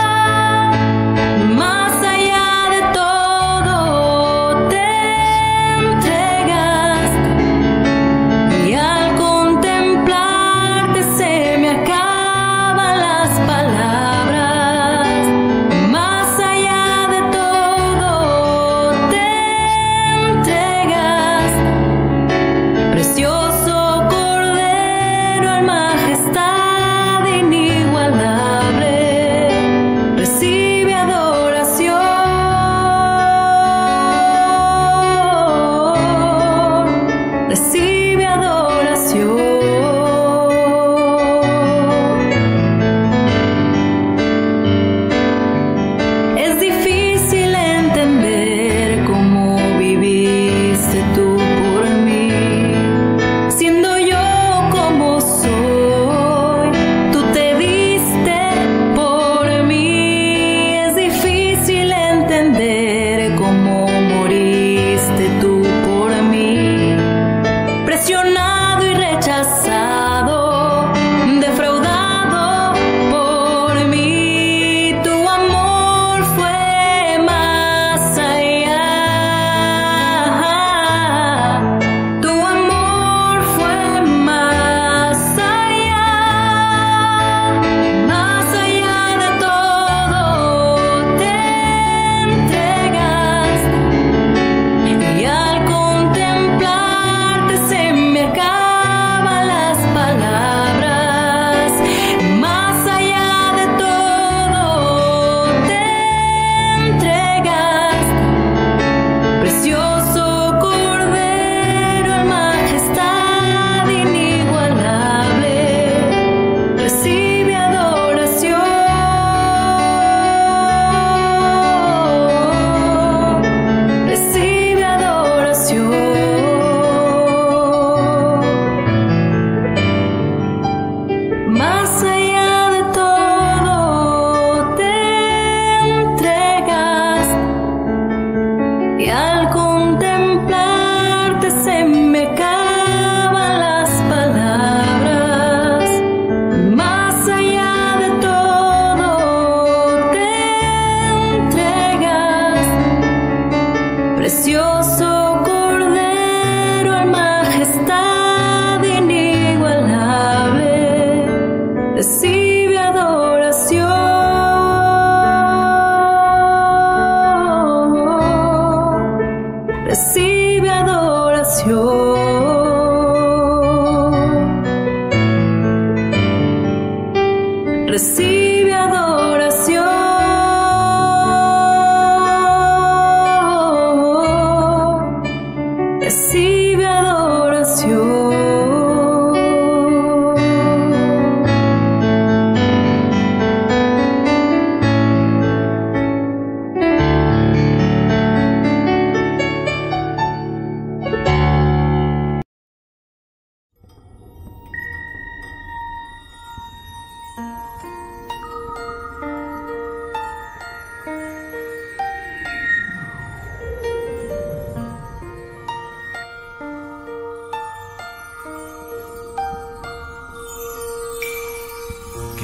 más allá de todo te entregaste, y al contemplarte se me acaban las palabras. Más allá de todo te entregas, precioso Cordero en majestad inigualable, recibe adoración, recibe adoración. Es difícil entender cómo viviste tú por mí, siendo yo como soy, tú te diste por mí. Es difícil entender cómo moriste tú por mí, presionado y rechazado, defraudado por mí. Tu amor fue más allá, tu amor fue más allá, más allá de todo te entregaste.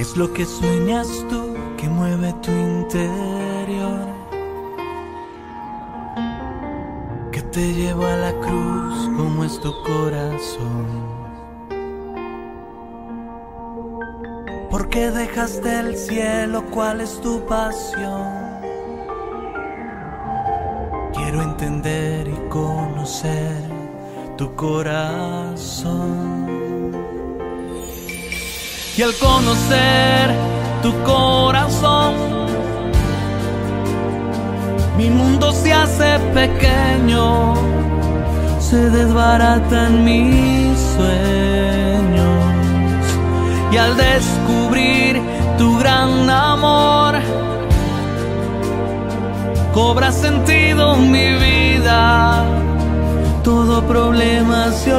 ¿Qué es lo que sueñas tú que mueve tu interior? Que te lleva a la cruz, ¿cómo es tu corazón? ¿Por qué dejaste el cielo? ¿Cuál es tu pasión? Quiero entender y conocer tu corazón. Y al conocer tu corazón, mi mundo se hace pequeño, se desbaratan mis sueños. Y al descubrir tu gran amor, cobra sentido mi vida, todo problema se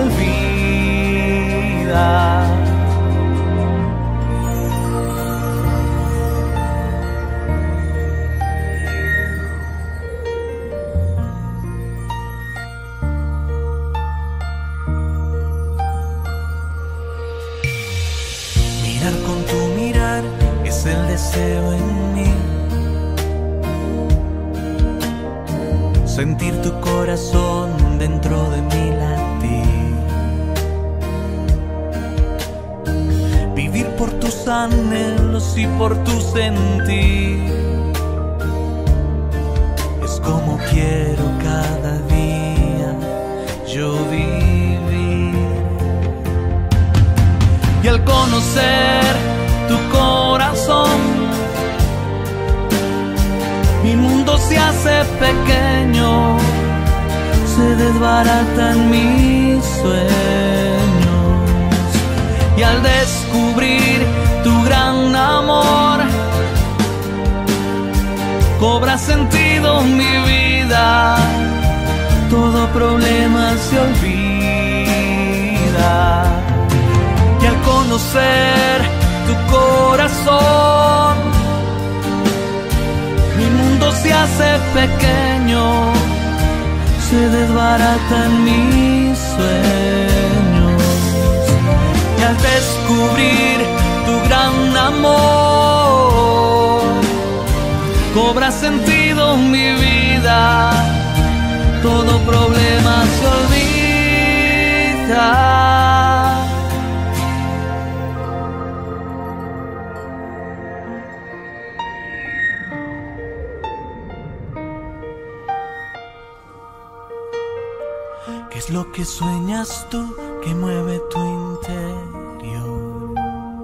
olvida. Mirar con tu mirar es el deseo en mí. Sentir tu corazón dentro de mi latir. Vivir por tus anhelos y por tu sentir. Es como quiero cada día yo vivir. Y al conocer tu corazón, mi mundo se hace pequeño, se desbaratan mis sueños. Y al descubrir tu gran amor, cobra sentido mi vida, todo problema se olvida. Y al conocer tu corazón, mi mundo se hace pequeño, se desbaratan mis sueños. Y al descubrir tu gran amor, cobra sentido mi vida, todo problema se olvida. ¿Qué es lo que sueñas tú que mueve tu interior?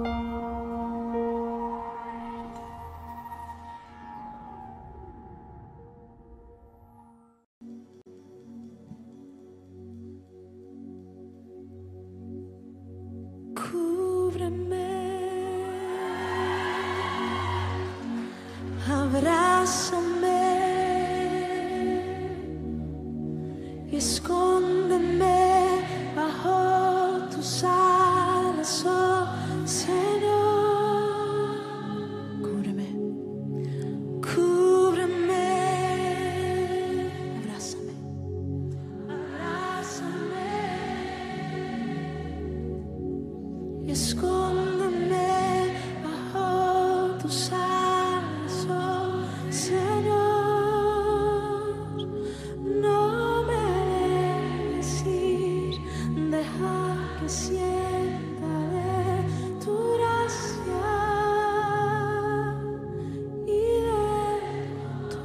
Cúbreme, abrázame y escóndeme bajo tus alas, oh Señor. Cúbreme, cúbreme, abrázame, abrázame y escóndeme bajo tus alas, oh Señor. No me dejes ir, deja que sienta de tu gracia y de tu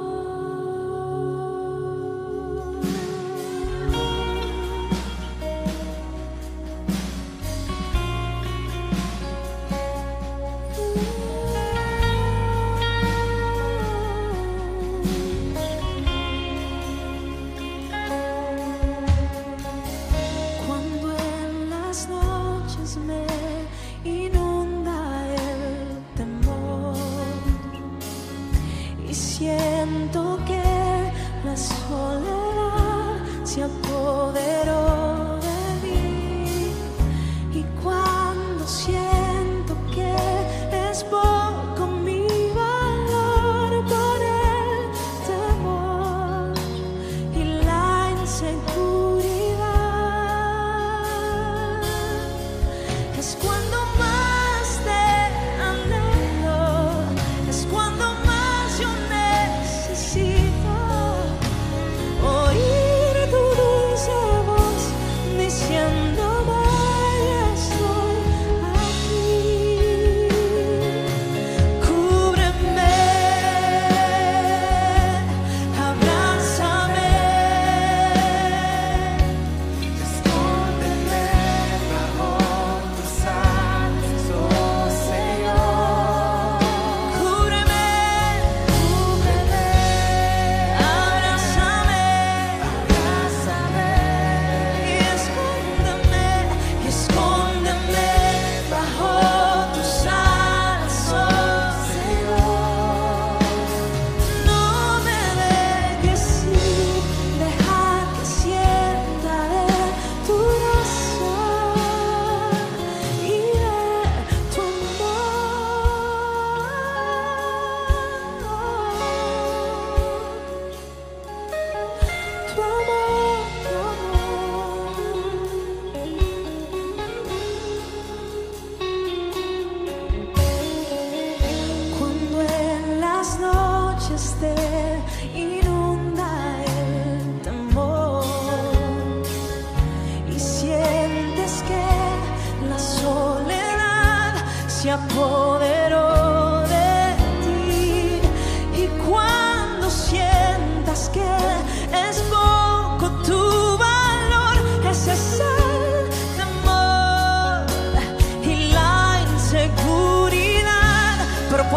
Cuando en las noches me inunda el temor y siento que la soledad se apoderó de mí, y cuando siento que es poco mi valor por el temor y la inseguridad, es cuando más te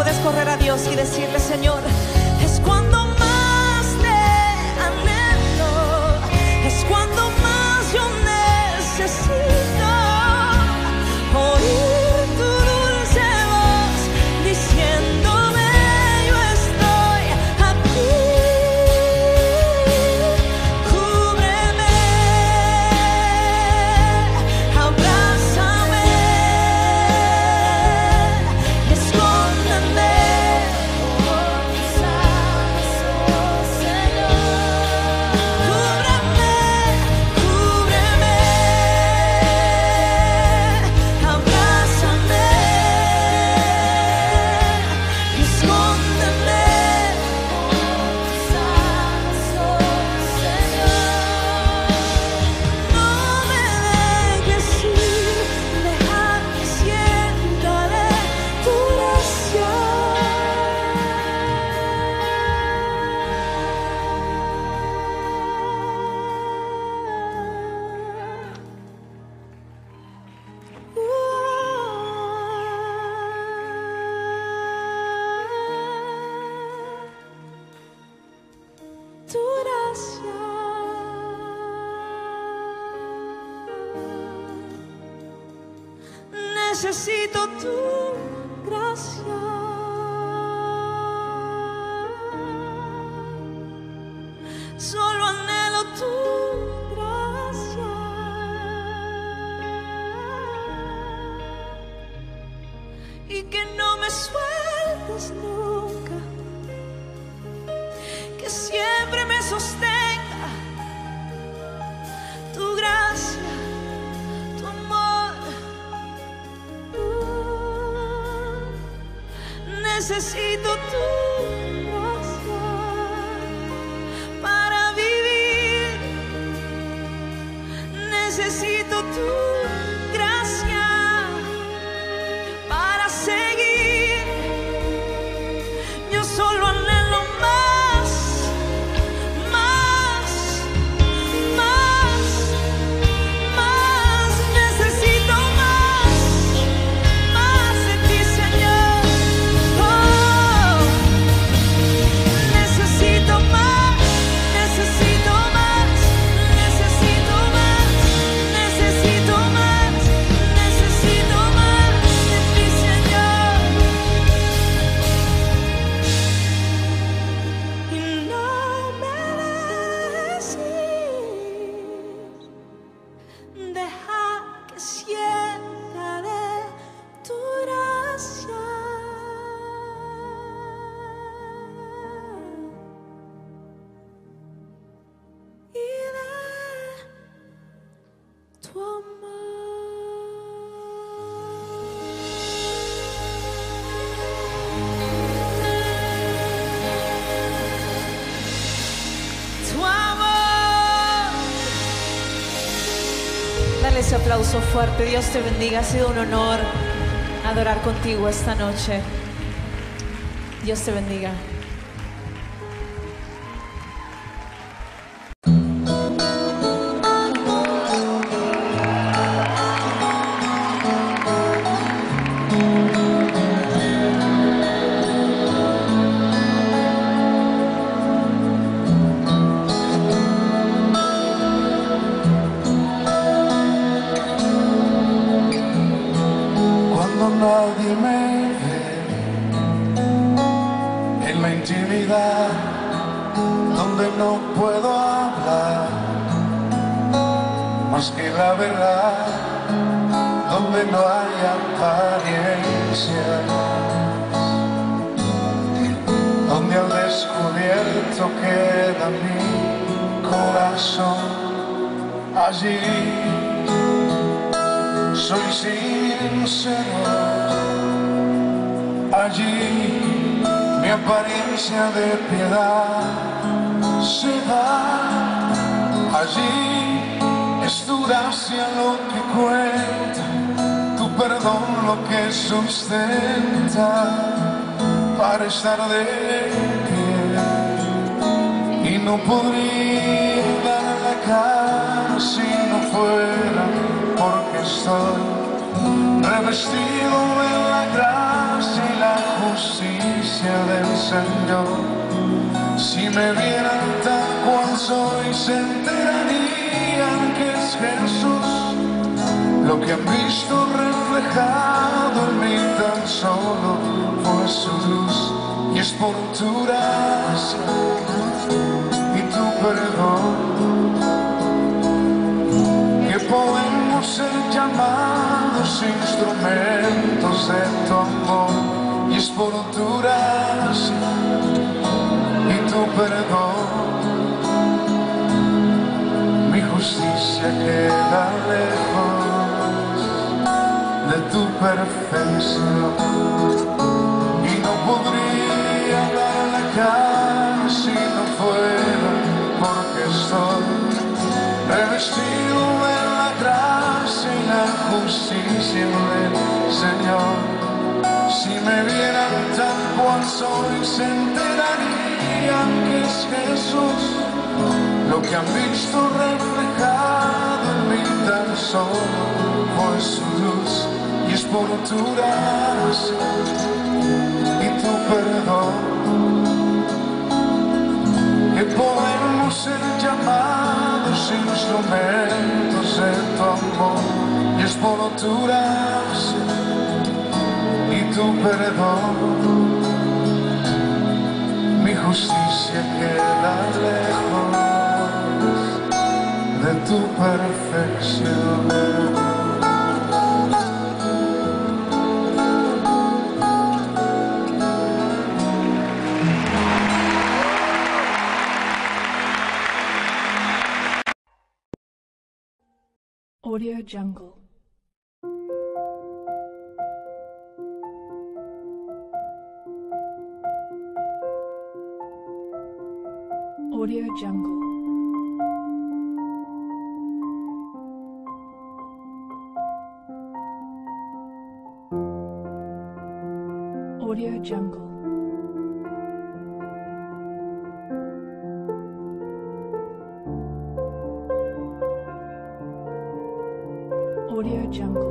puedes correr a Dios y decirle: Señor, es cuando más te anhelo, es cuando más yo necesito oír tu dulce voz diciéndome: yo estoy aquí. Cúbreme, abrázame, escóndeme por tus alas, oh Señor. Cúbreme, cúbreme, abrázame, escóndeme por tus alas, oh Señor. No me dejes ir, deja que sienta de tu gracia. Tu gracia. Necesito tu gracia. Solo anhelo tu gracia. Y que no me sueltes nunca, que siempre me sostenga tu gracia, tu amor. Uh, necesito tu gracia para vivir. Necesito tu gracia para seguir. Yo solo anhelo más, más, más, más. Necesito más, más de ti, Señor. Oh, necesito más, necesito más, necesito más, necesito más, necesito más de ti, Señor. Y no me dejes ir, deja que sienta de tu gracia y de tu amor. Tu amor. Dale ese aplauso fuerte. Dios te bendiga. Ha sido un honor adorar contigo esta noche. Dios te bendiga. Cuando nadie me ve en la intimidad, donde no puedo hablar más que la verdad, donde no hay apariencia, donde al descubierto queda mi corazón. Allí soy sincero, allí mi apariencia de piedad se va. Allí es tu gracia lo que cuenta, tu perdón lo que sustenta para estar de pie. Y no podría dar la cara si no fuera porque estoy revestido de la gracia y la justicia justicia del Señor. Si me vieran tal cual soy, se enterarían que es Jesús lo que han visto reflejado en mí. Tan solo fue su luz, y es por tu gracia y tu perdón que podemos ser llamados instrumentos de tu amor. Y es por tu gracia y tu perdón, mi justicia queda lejos de tu perfección, y no podría dar la cara si no fuera porque estoy revestido de la gracia y la justicia del Señor. Si me vieran tal cual soy, se enterarían que es Jesús lo que han visto reflejado en mí. Tan solo fue su luz, y es por tu gracia y tu perdón que podemos ser llamados instrumentos de tu amor. Y es por tu gracia y tu perdón, mi justicia queda lejos de tu perfección. Audio Jungle. Audio Jungle. Audio Jungle. Audio Jungle.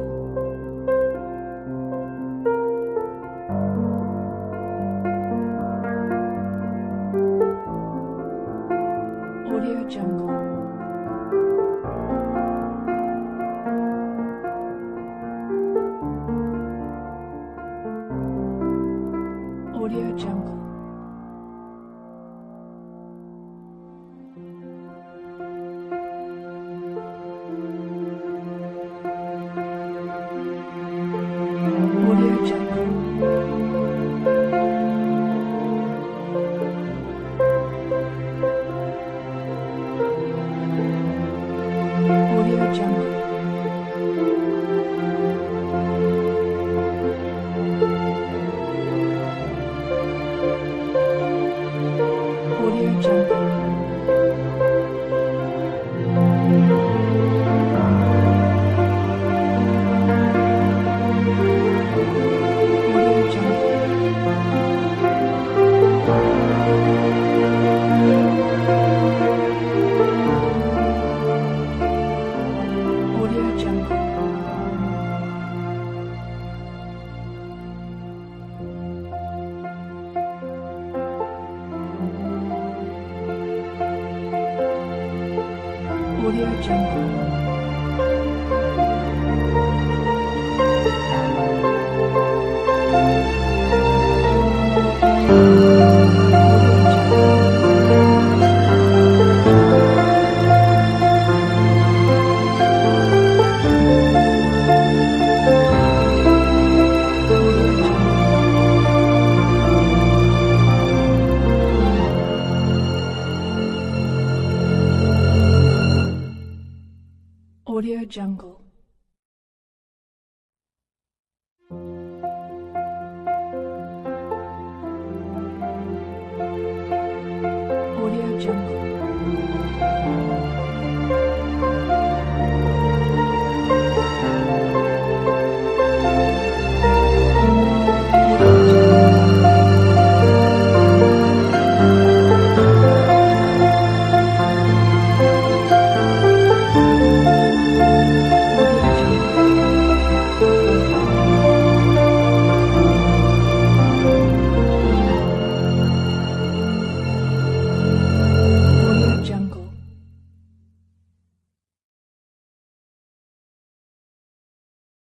Audio Jungle. Audio Jungle. Audio Jungle. Audio Jungle. Audio Jungle. Audio Jungle. Audio Jungle. Audio Jungle.